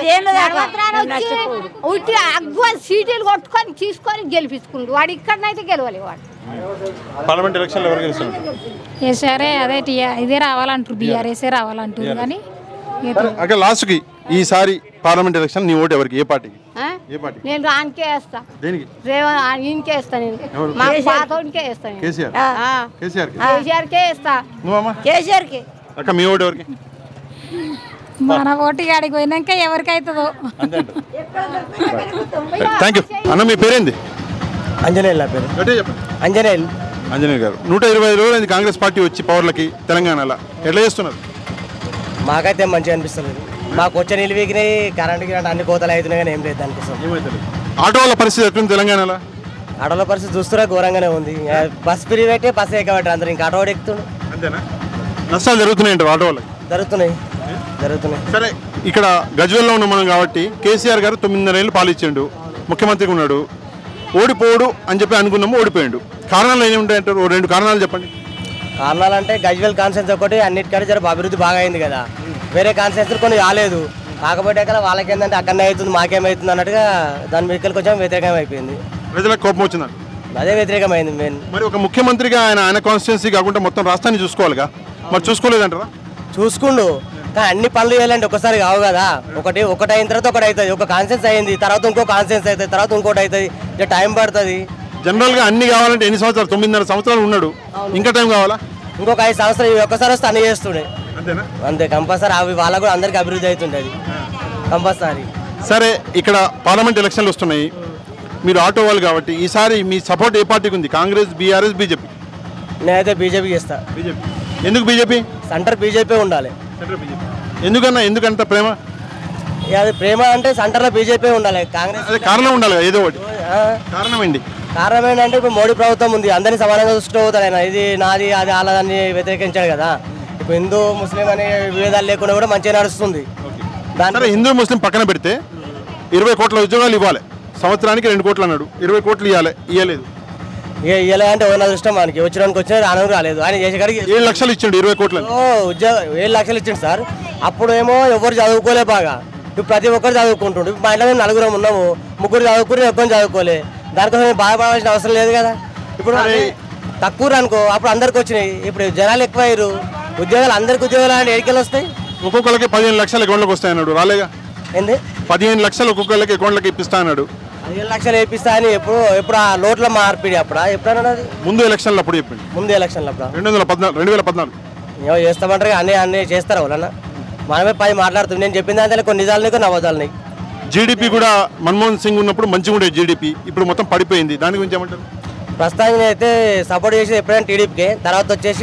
ఉట్టి అగ్గు సీటీలు కొట్టుకొని తీసుకొని గెలిపించుకుంటు వాడు. ఇక్కడనైతే గెలవాలి వాడు. పార్లమెంట్ ఎలక్షన్లు ఎవరు గెలుస్తారు? కేసీఆరే అదే ఇదే రావాలంటారు, బీఆర్ఎస్ఏ రావాలంటారు. కానీ అక్కడ లాస్ట్కి ఈసారి పార్లమెంట్ ఎలక్షన్ నీ ఓటు ఎవరికి? ఏ పార్టీకి? ఏ పార్టీ? నేను ఆయనకే వేస్తా. దేనికి? రేవంత్ ఈయనకే వేస్తా. నేను మా పాతోనికే వేస్తాను. కేసీఆర్ కేసీఆర్ కేసీఆర్కే వేస్తా. నువ్వమ్మా? కేసీఆర్కి. అక్క మీ ఓటు ఎవరికి? మన ఓటు గాడికి పోయినాక ఎవరికి అవుతుందో. థ్యాంక్ యూ అన్న. మీ పేరేంది? అంజనేయులు. నా పేరు చెప్పండి. అంజనేయులు. అంజనేయులు గారు, నూట ఇరవై ఐదు రోజులు కాంగ్రెస్ పార్టీ వచ్చి పవర్లకి తెలంగాణలో ఎట్లా చేస్తున్నారు? మాకైతే మంచిగా అనిపిస్తుంది. మాకు వచ్చే నీళ్ళు వీకినాయి, కరెంట్ గిరంట్ అన్ని కోతలు అవుతున్నాయి కానీ ఏం లేదు దానికోసం. ఆటో వాళ్ళ పరిస్థితి ఎట్లుంది తెలంగాణలో? ఆటోల పరిస్థితి చూస్తున్నా ఘోరంగానే ఉంది. బస్ ఫ్రీ పెట్టి బస్సు ఎక్కబెట్టారు అందరూ. ఇంకా ఆటో ఎక్కుతుండు. అంతేనా? నష్టాలు జరుగుతున్నాయంట ఆటో వాళ్ళకి? జరుగుతున్నాయి జరుగుతున్నాయి సరే ఇక్కడ గజ్వేల్లో ఉన్నాం మనం కాబట్టి కేసీఆర్ గారు తొమ్మిదిన్నర ఏళ్ళు పాలిచ్చాడు, ముఖ్యమంత్రిగా ఉన్నాడు. ఓడిపోడు అని చెప్పి అనుకున్నాము, ఓడిపోయాడు. కారణాలు ఏమి ఉంటాయంటారు? రెండు కారణాలు చెప్పండి. కారణాలు అంటే గజ్వేల్ కాన్సెన్స్ ఒకటి అన్నిటికంటే జర అభివృద్ధి బాగా అయింది కదా. వేరే కాన్సెన్స్ కొన్ని కాలేదు. కాకపోతే అక్కడ వాళ్ళకి ఏంటంటే అక్కడనే అవుతుంది మాకేమవుతుంది అన్నట్టుగా దాని మీద కొంచెం వ్యతిరేకం అయిపోయింది. ప్రజలకు కోపం వచ్చిందండి. అదే వ్యతిరేకమైంది మెయిన్. మరి ఒక ముఖ్యమంత్రిగా ఆయన ఆయన కాన్స్టిట్యున్సీ కాకుండా మొత్తం రాష్ట్రాన్ని చూసుకోవాలిగా, మరి చూసుకోలేదంటారా? చూసుకుండు కానీ అన్ని పనులు చేయాలంటే ఒకసారి కావు కదా. ఒకటి ఒకటి అయిన తర్వాత ఒకటి అవుతుంది. ఒక కాన్సెన్స్ అయింది తర్వాత ఇంకో కాన్సెన్స్ అవుతుంది, తర్వాత ఇంకోటి అవుతుంది. ఇక టైం పడుతుంది. జనరల్గా అన్ని కావాలంటే ఎన్ని సంవత్సరాలు? తొమ్మిదిన్నర సంవత్సరాలు ఉన్నాడు, ఇంకా టైం కావాలా? ఇంకొక ఐదు సంవత్సరాలు ఒక్కసారి వస్తే అన్ని చేస్తుండే. అంతేనా? అంతే కంపల్సరీ. అవి వాళ్ళకు కూడా అందరికి అభివృద్ధి అవుతుంది అది కంపల్సరీ. సరే ఇక్కడ పార్లమెంట్ ఎలక్షన్లు వస్తున్నాయి, మీరు ఆటో వాళ్ళు కాబట్టి ఈసారి మీ సపోర్ట్ ఏ పార్టీకి ఉంది? Congress, BRS, BJP? నేనైతే బీజేపీకి ఇస్తా. బీజేపీ. ఎందుకు బీజేపీ? సెంటర్ బీజేపీ ఉండాలి. ఎందుకన్నా? ఎందుకంత ప్రేమ? అది ప్రేమ అంటే సెంటర్లో బీజేపీ ఉండాలి. కాంగ్రెస్ అదే కారణం ఉండాలి ఏదో ఒకటి. కారణం ఏంటి? కారణం ఏంటంటే ఇప్పుడు మోడీ ప్రభుత్వం ఉంది, అందరినీ సమానంగా చూసుకోవద్దు. ఆయన ఇది నాది అది అలాదని వ్యతిరేకించాడు కదా. ఇప్పుడు హిందూ ముస్లిం అనే విభేదాలు లేకుండా కూడా మంచిగా నడుస్తుంది. సరే హిందూ ముస్లిం పక్కన పెడితే ఇరవై కోట్ల ఉద్యోగాలు ఇవ్వాలి, సంవత్సరానికి రెండు కోట్లు అన్నాడు. ఇరవై కోట్లు ఇవ్వాలి, ఇవ్వలేదు. ఇక ఇవ్వాలంటే ఎవరి అదృష్టం మనకి. వచ్చినానికి వచ్చినా రాను రాలేదు. ఆయన చేసేకాడికి ఏడు లక్షలు ఇచ్చిండు ఇరవై కోట్లు. ఓ ఉద్యోగం ఏడు లక్షలు ఇచ్చిండు సార్. అప్పుడు ఏమో ఎవరు చదువుకోలే బాగా. ఇప్పుడు ప్రతి ఒక్కరు చదువుకుంటుండు. ఇప్పుడు మా ఇంట్లో మేము నలుగురం ఉన్నాము, ముగ్గురు చదువుకుని ఒక్కరు చదువుకోలే. దానికోసం బాధపడాల్సిన అవసరం లేదు కదా. ఇప్పుడు తక్కువ అనుకో అప్పుడు అందరికి వచ్చినాయి. ఇప్పుడు జనాలు ఎక్కువ అయ్యారు. ఉద్యోగాలు అందరికి ఉద్యోగాలు అంటే ఎడికెళ్ళి వస్తాయి. ఒక్కొక్కరికి పదిహేను లక్షలు అకౌంట్లోకి వస్తాయి అన్నాడు, రాలేగా? ఏంది? పదిహేను లక్షలు ఒక్కొక్కరికి అకౌంట్లోకి ఇప్పిస్తా అన్నాడు. పదిహేను లక్షలు వేపిస్తా అని ఎప్పుడు ఎప్పుడు ఆ లోట్ల మార్పిడి అప్పుడా ఎప్పుడు అన్నాడు? అది ముందు ఎలక్షన్లు అప్పుడు చెప్పింది. ముందు ఎలక్షన్లు అప్పుడు రెండు వందల పద్నాలుగు రెండు వేల పద్నాలుగు ఏమో చేస్తామంటారు. అన్నీ అన్నీ చేస్తారా వాళ్ళన్న? మనమే పది మాట్లాడుతుంది. నేను చెప్పిన దాంట్లో కొన్ని నిజాలని కొన్ని అబద్ధాలని. జీడిపి కూడా మన్మోహన్ సింగ్ ఉన్నప్పుడు మంచిగా ఉండే జీడిపి, ఇప్పుడు మొత్తం పడిపోయింది. దాని గురించి ఏమంటారు? ప్రస్తుతానికి అయితే సపోర్ట్ చేసేది ఎప్పుడైనా టీడీపీకి, తర్వాత వచ్చేసి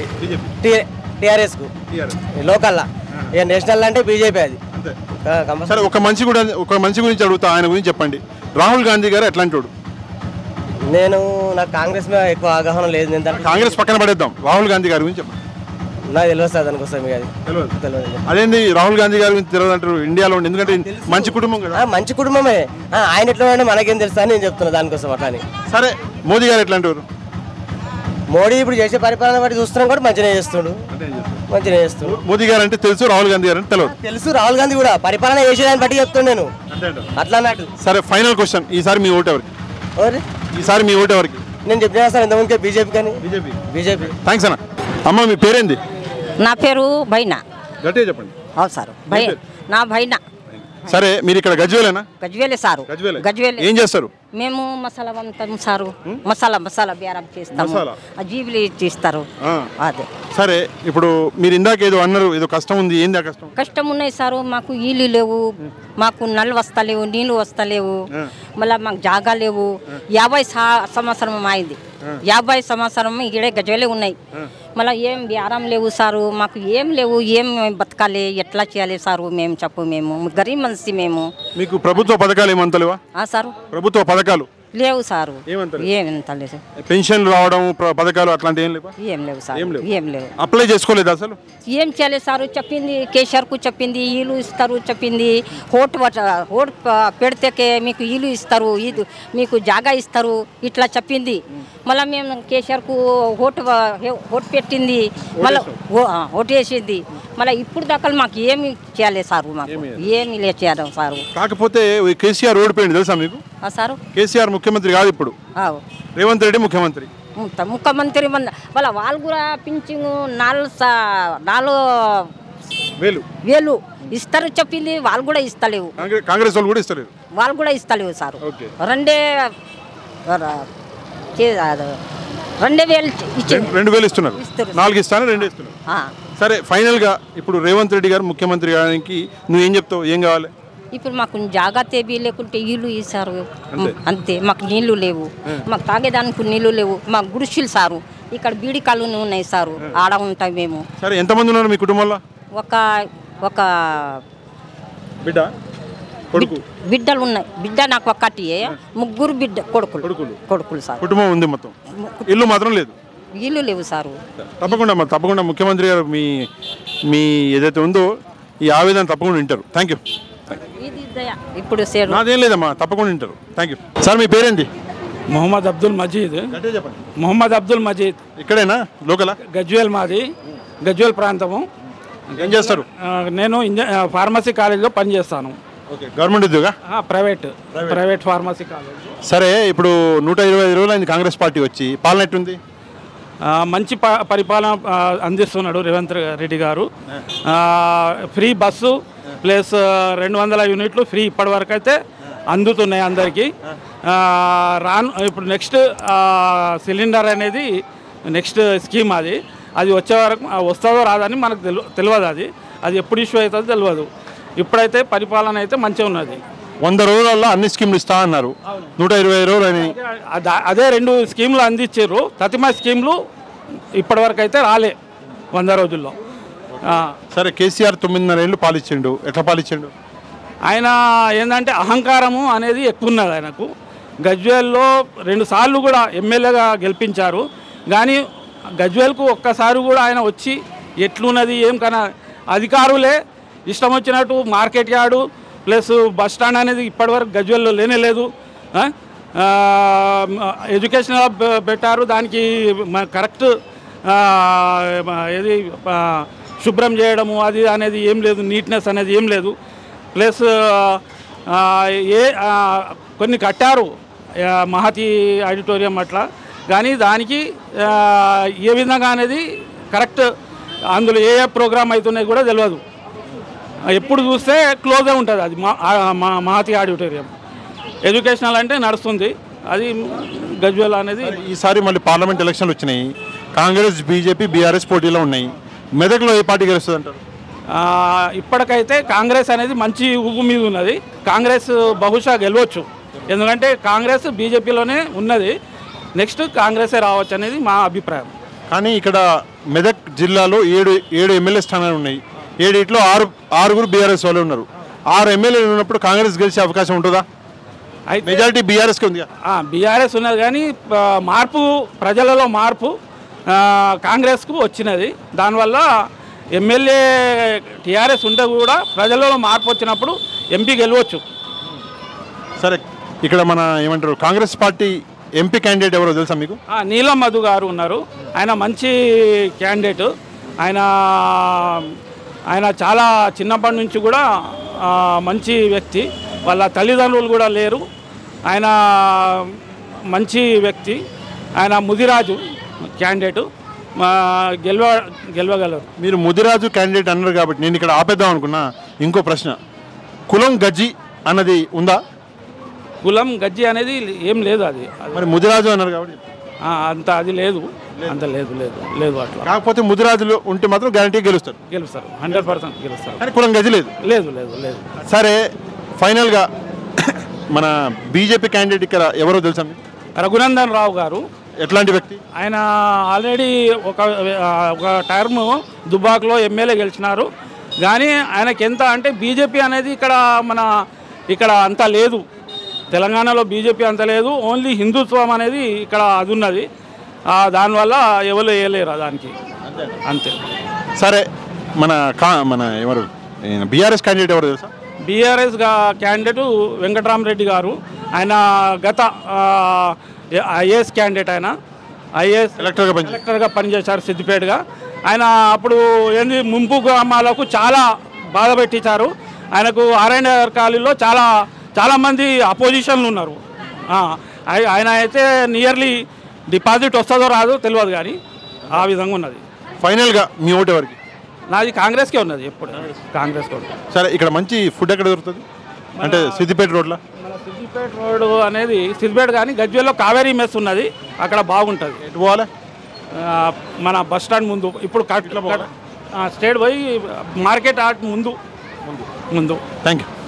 టీఆర్ఎస్కు లోకల్లా. ఇక నేషనల్ అంటే బీజేపీ. అది సరే ఒక మనిషి కూడా ఒక మనిషి గురించి అడుగుతా, ఆయన గురించి చెప్పండి. రాహుల్ గాంధీ గారు ఎట్లాంటి వాడు? నేను నాకు కాంగ్రెస్ మీద ఎక్కువ అవగాహన లేదు. నేను కాంగ్రెస్ పక్కన పడేద్దాం, రాహుల్ గాంధీ గారి గురించి చెప్పండి. నాకు తెలియదు సార్ దానికోసం. మీకు అది తెలియదు. అదేంది రాహుల్ గాంధీ గారి గురించి తెలియదు అంటారు? ఇండియాలో ఉండి, ఎందుకంటే మంచి కుటుంబం కదా. మంచి కుటుంబమే. ఆయన ఎట్లా అంటే మనకేం తెలుస్తా అని నేను చెప్తున్నా దానికోసం అట్లా అని. సరే మోదీ గారు ఎట్లాంటి వారు? మోడీ ఇప్పుడు చేసే పరిపాలన బట్టి చూస్తున్నాం కూడా మంచిగా చేస్తుడు, మంచిగా చేస్తుడు. మోదీ గారు అంటే తెలుసు, రాహుల్ గాంధీ గారు అంటే తెలియదు. తెలుసు. రాహుల్ గాంధీ కూడా పరిపాలన చేసేదాన్ని బట్టి చెప్తాను నేను అట్లా అన్నట్టు. సరే ఫైనల్ క్వశ్చన్, ఈసారి మీ ఓటు ఎవరికి? ఈసారి మీ ఓటు ఎవరికి? నేను చెప్పినా సార్ ఇంతకుముందుకే బీజేపీ. కానీ బీజేపీ బీజేపీ థ్యాంక్స్ అన్న. అమ్మ మీ పేరేంది? నా పేరు భైనా. గట్టిగా చెప్పండి. అవును సార్, భై నా భైనా. సరే మీరు ఇక్కడ గజ్వేలేనా? గజ్వేలే సారు. గజ్వేలే. గజ్వేలే. ఏం చేస్తారు? మేము మసాలా వండుతాము సారు. మసాలా మసాలా బేరం చేస్తాము. మసాలా? ఆ జీబులు చేస్తారు. ఆ. అదే సరే ఇప్పుడు మీరు ఇందాక ఏదో అన్నారు, ఏదో కష్టం ఉంది, ఏంది ఆ కష్టం? కష్టం ఉన్నాయి సారు. మాకు ఇల్లు లేవు, మాకు నల్లు వస్తలేవు, నీళ్ళు వస్తలేవు, మళ్ళీ మాకు జాగా లేవు. యాభై సంవత్సరం అయింది. యాభై సంవత్సరం ఇక్కడే గజ్వేలే ఉన్నాయి. మళ్ళీ ఏం బేరం లేవు సారు. మాకు ఏం లేవు, ఏం బతకాలి, ఎట్లా చేయాలి సారు? మేము చెప్పు, మేము గరీబ్ మనిషి మేము. మీకు ప్రభుత్వ పథకాలు ఏమంతలేవా? సారు ప్రభుత్వ పథకాలు లేవు సారు. ఏమంతలేదు? ఏమంత లేదు. పెన్షన్లు రావడం, ప్ర- పథకాలు అట్లాంటి ఏం లేవా? ఏం లేవు సార్. ఏం లేవు. ఏం లేవు. అప్లై చేసుకోలేదు అసలు? ఏం చేయలేదు సారు. చెప్పింది కేసీఆర్కు, చెప్పింది ఇల్లు ఇస్తారు, చెప్పింది ఓటు ఓటు పెడితే మీకు ఇల్లు ఇస్తారు, ఇది మీకు జాగా ఇస్తారు, ఇట్లా చెప్పింది. మళ్ళీ మేము కేసీఆర్కు ఓటు ఓటు పెట్టింది, మళ్ళీ ఓటు వేసింది. మళ్ళీ ఇప్పుడు దాకా మాకు ఏమి చేయాలి సారు? మాకు ఏమి లే చేయాలి సారు. కాకపోతే ఈ కేసీఆర్ ఓడిపోయింది తెలుసా మీకు? సారు కేసీఆర్ ముఖ్యమంత్రి కాదు ఇప్పుడు, రేవంత్ రెడ్డి ముఖ్యమంత్రి. ముఖ్యమంత్రి వాళ్ళ వాళ్ళు కూడా పింఛను నాలుగు సా- నాలుగు వేలు వేలు ఇస్తారు చెప్పింది. వాళ్ళు కూడా ఇస్తలేవు. కాంగ్రెస్ కాంగ్రెస్ వాళ్ళు కూడా ఇస్తలేరు. వాళ్ళు కూడా ఇస్తలేవు సారు. ఓకే. రెండే ర- చే- అది రెండే వేలు ఇచ్చి రెండు- రెండు వేలు ఇస్తున్నారు. ఇస్తారు. నాలుగు ఇస్తాను, రెండు ఇస్తున్నారు. ఆ. సరే ఫైనల్ గా ఇప్పుడు రేవంత్ రెడ్డి గారు ముఖ్యమంత్రి కావడానికి నువ్వు ఏం చెప్తావు? ఏం కావాలి? ఇప్పుడు మాకు జాగా తేబీ లేకుంటే ఇల్లు ఇస్తారు. అంతే. అంతే. మాకు నీళ్లు లేవు, మాకు తాగేదానికి నీళ్లు లేవు, మాకు గుడిసెలు సారు. ఇక్కడ బీడి కాలువలు ఉన్నాయి సారు, ఆడ ఉంటాం మేము. సరే ఎంతమంది ఉన్నారు మీ కుటుంబంలో? ఒక ఒక బిడ్డ కొడుకు బిడ్డలు ఉన్నాయి. బిడ్డ నాకు ఒక్కటి, ముగ్గురు బిడ్డ కొడుకులు కొడుకులు సార్. కుటుంబం ఉంది మొత్తం, ఇల్లు మాత్రం లేదు. ఇల్లు లేవు సారు. తప్పకుండా అమ్మా, తప్పకుండా ముఖ్యమంత్రి గారు మీ మీ ఏదైతే ఉందో ఈ ఆవేదన తప్పకుండా వింటారు. Thank you. ఇది దయ. ఇప్పుడు సేరు నాదేం లేదమ్మా, తప్పకుండా వింటారు. Thank you. సార్ మీ పేరేంటి? మొహమ్మద్ అబ్దుల్ మజీద్. చెప్పండి. మొహమ్మద్ అబ్దుల్ మజీద్. ఇక్కడేనా? లోకలా? గజ్వేల్ మాది, గజ్వేల్ ప్రాంతము. ఏం చేస్తారు? ఆ, నేను ఇంజ ఫార్మసీ కాలేజీలో పనిచేస్తాను. ఓకే. గవర్నమెంట్ ఉద్యోగా? ఆ, ప్రైవేట్ ప్రైవేట్ ఫార్మసీ కాలేజ్. సరే ఇప్పుడు నూట ఇరవై ఐదు రోజులు అయింది కాంగ్రెస్ పార్టీ వచ్చి, పాలన ఎట్టుంది? ఆ, మంచి ప పరిపాలన ఆ, అందిస్తున్నాడు రేవంత్ రెడ్డి గారు. ఆ, ఫ్రీ బస్సు ప్లస్ రెండు వందల యూనిట్లు ఫ్రీ ఇప్పటివరకు అయితే అందుతున్నాయి అందరికీ. ఆ, రాను ఇప్పుడు నెక్స్ట్ సిలిండర్ అనేది నెక్స్ట్ స్కీమ్ అది అది వచ్చే వరకు వస్తుందో రాదని మనకు తెలు తెలియదు. అది అది ఎప్పుడు ఇష్యూ అవుతుందో తెలియదు. ఇప్పుడైతే పరిపాలన అయితే మంచిగా ఉన్నది. వంద రోజులలో అన్ని స్కీమ్లు ఇస్తా అన్నారు, నూట ఇరవై ఐదు రోజులు అని. అద- అదే రెండు స్కీమ్లు అందించారు. తతిమ స్కీమ్లు ఇప్పటివరకు అయితే రాలే వంద రోజుల్లో. ఆ, సరే కేసీఆర్ తొమ్మిదిన్నర ఏళ్ళు పాలిచ్చిండు, ఎట్లా పాలిచ్చిండు? ఆయన ఏంటంటే అహంకారము అనేది ఎక్కువ ఉన్నది ఆయనకు. గజ్వేల్లో రెండు సార్లు కూడా ఎమ్మెల్యేగా గెలిపించారు, కానీ గజ్వేల్కు ఒక్కసారి కూడా ఆయన వచ్చి ఎట్లున్నది ఏం కన్నా అధికారులే ఇష్టం వచ్చినట్టు market yard plus bus stand అనేది ఇప్పటివరకు గజ్వేల్లో లేనే లేదు. ఆ? ఆ, ఎడ్యుకేషన్ హబ్ పెట్టారు, దానికి మ- కరెక్ట్ ఆ, ఏది ఆ, శుభ్రం చేయడము అది అనేది ఏం లేదు, నీట్నెస్ అనేది ఏం లేదు. ప్లస్ ఆ, ఏ ఆ, కొన్ని కట్టారు ఆ, మహతి ఆడిటోరియం అట్లా, కానీ దానికి ఆ, ఏ విధంగా అనేది కరెక్ట్ అందులో ఏ ఏ ప్రోగ్రామ్ అవుతున్నాయి కూడా తెలియదు. ఎప్పుడు చూస్తే క్లోజే ఉంటుంది అది మా మా- మహతి ఆడిటోరియం. ఎడ్యుకేషనల్ అంటే నడుస్తుంది అది గజ్వేల్ అనేది. ఈసారి మళ్ళీ పార్లమెంట్ ఎలక్షన్లు వచ్చినాయి, కాంగ్రెస్ బీజేపీ బీఆర్ఎస్ పోటీలో ఉన్నాయి. మెదక్లో ఏ పార్టీ గెలుస్తుంది అంటారు? ఆ, ఇప్పటికైతే కాంగ్రెస్ అనేది మంచి ఊపు మీద ఉన్నది. కాంగ్రెస్ బహుశా గెలవచ్చు, ఎందుకంటే కాంగ్రెస్ బీజేపీలోనే ఉన్నది. నెక్స్ట్ కాంగ్రెసే రావచ్చు అనేది మా అభిప్రాయం. కానీ ఇక్కడ మెదక్ జిల్లాలో ఏడు ఏడు ఎమ్మెల్యే స్థానాలు ఉన్నాయి. ఏడిట్లో ఆరు ఆరుగురు బీఆర్ఎస్ వాళ్ళు ఉన్నారు. ఆరు ఎమ్మెల్యేలు ఉన్నప్పుడు కాంగ్రెస్ గెలిచే అవకాశం ఉంటుందా? మెజారిటీ బీఆర్ఎస్కి ఉంది. బీఆర్ఎస్ ఉన్నది, కానీ ఆ, మార్పు ప్రజలలో మార్పు ఆ, కాంగ్రెస్కు వచ్చినది. దానివల్ల ఎమ్మెల్యే టీఆర్ఎస్ ఉంటే కూడా ప్రజలలో మార్పు వచ్చినప్పుడు ఎంపీ గెలవచ్చు. సరే ఇక్కడ మన ఏమంటారు కాంగ్రెస్ పార్టీ ఎంపీ క్యాండిడేట్ ఎవరో తెలుసా మీకు? ఆ, నీలం మధు గారు ఉన్నారు. ఆయన మంచి క్యాండిడేట్. ఆయన ఆయన చాలా చిన్నప్పటి నుంచి కూడా ఆ, మంచి వ్యక్తి. వాళ్ళ తల్లిదండ్రులు కూడా లేరు. ఆయన మంచి వ్యక్తి. ఆయన ముదిరాజు క్యాండిడేటు గెలవ గెలవగలరు. మీరు ముదిరాజు క్యాండిడేట్ అన్నారు కాబట్టి నేను ఇక్కడ ఆపేద్దాం అనుకున్నా. ఇంకో ప్రశ్న, కులం గజ్జి అన్నది ఉందా? కులం గజ్జి అనేది ఏం లేదు. అది మరి ముదిరాజు అన్నారు కాబట్టి ఆ, అంత అది లేదు, అంత లేదు లేదు లేదు అట్లా. కాకపోతే ముదిరాజులు ఉంటే మాత్రం గ్యారంటీ గెలుస్తారు గెలుస్తారు, హండ్రెడ్ పర్సెంట్ గెలుస్తారు. కానీ కులం గజ్జి లేదు. లేదు లేదు లేదు సరే, ఫైనల్గా మన బీజేపీ క్యాండిడేట్ ఇక్కడ ఎవరో తెలుసా మీకు? రఘునందన్ రావు గారు. ఎట్లాంటి వ్యక్తి? ఆయన ఆల్రెడీ ఒక ఒక టర్మ్ దుబాక్లో ఎమ్మెల్యే గెలిచినారు. కానీ ఆయనకి ఎంత అంటే బీజేపీ అనేది ఇక్కడ మన ఇక్కడ అంత లేదు, తెలంగాణలో బీజేపీ అంత లేదు. ఓన్లీ హిందుత్వం అనేది ఇక్కడ అది ఉన్నది. దానివల్ల ఎవరు వేయలేరు దానికి, అంతే. సరే, మన కా మన ఎవరు బీఆర్ఎస్ క్యాండిడేట్ ఎవరు తెలుసా? బీఆర్ఎస్ క్యాండిడేట్ వెంకటరామరెడ్డి గారు. ఆయన గత ఐఏఎస్ క్యాండిడేట్. ఆయన ఐఏఎస్ ఎలక్టర్గా ఎలక్టర్గా పనిచేశారు సిద్దిపేటగా. ఆయన అప్పుడు ఏంది ముంపు గ్రామాలకు చాలా బాధ పెట్టించారు. ఆయనకు ఆర్ఎండ్ కాలనీలో చాలా చాలామంది అపోజిషన్లు ఉన్నారు. ఆయన అయితే నియర్లీ డిపాజిట్ వస్తుందో రాదో తెలియదు, కానీ ఆ విధంగా ఉన్నది. ఫైనల్గా మీ ఓటు ఎవరికి? నాది కాంగ్రెస్కే ఉన్నది, ఎప్పుడు కాంగ్రెస్కే ఉంటుంది. సరే, ఇక్కడ మంచి ఫుడ్ ఎక్కడ దొరుకుతుంది అంటే సిద్దిపేట రోడ్లో? మన సిద్దిపేట రోడ్ అనేది సిద్దిపేట కానీ గజ్వేల్లో కావేరీ మెస్ ఉన్నది, అక్కడ బాగుంటుంది. ఎటు పోవాలి? మన బస్ స్టాండ్ ముందు. ఇప్పుడు స్టేట్ పోయి మార్కెట్ ఆర్ట్ ముందు ముందు థ్యాంక్ యూ.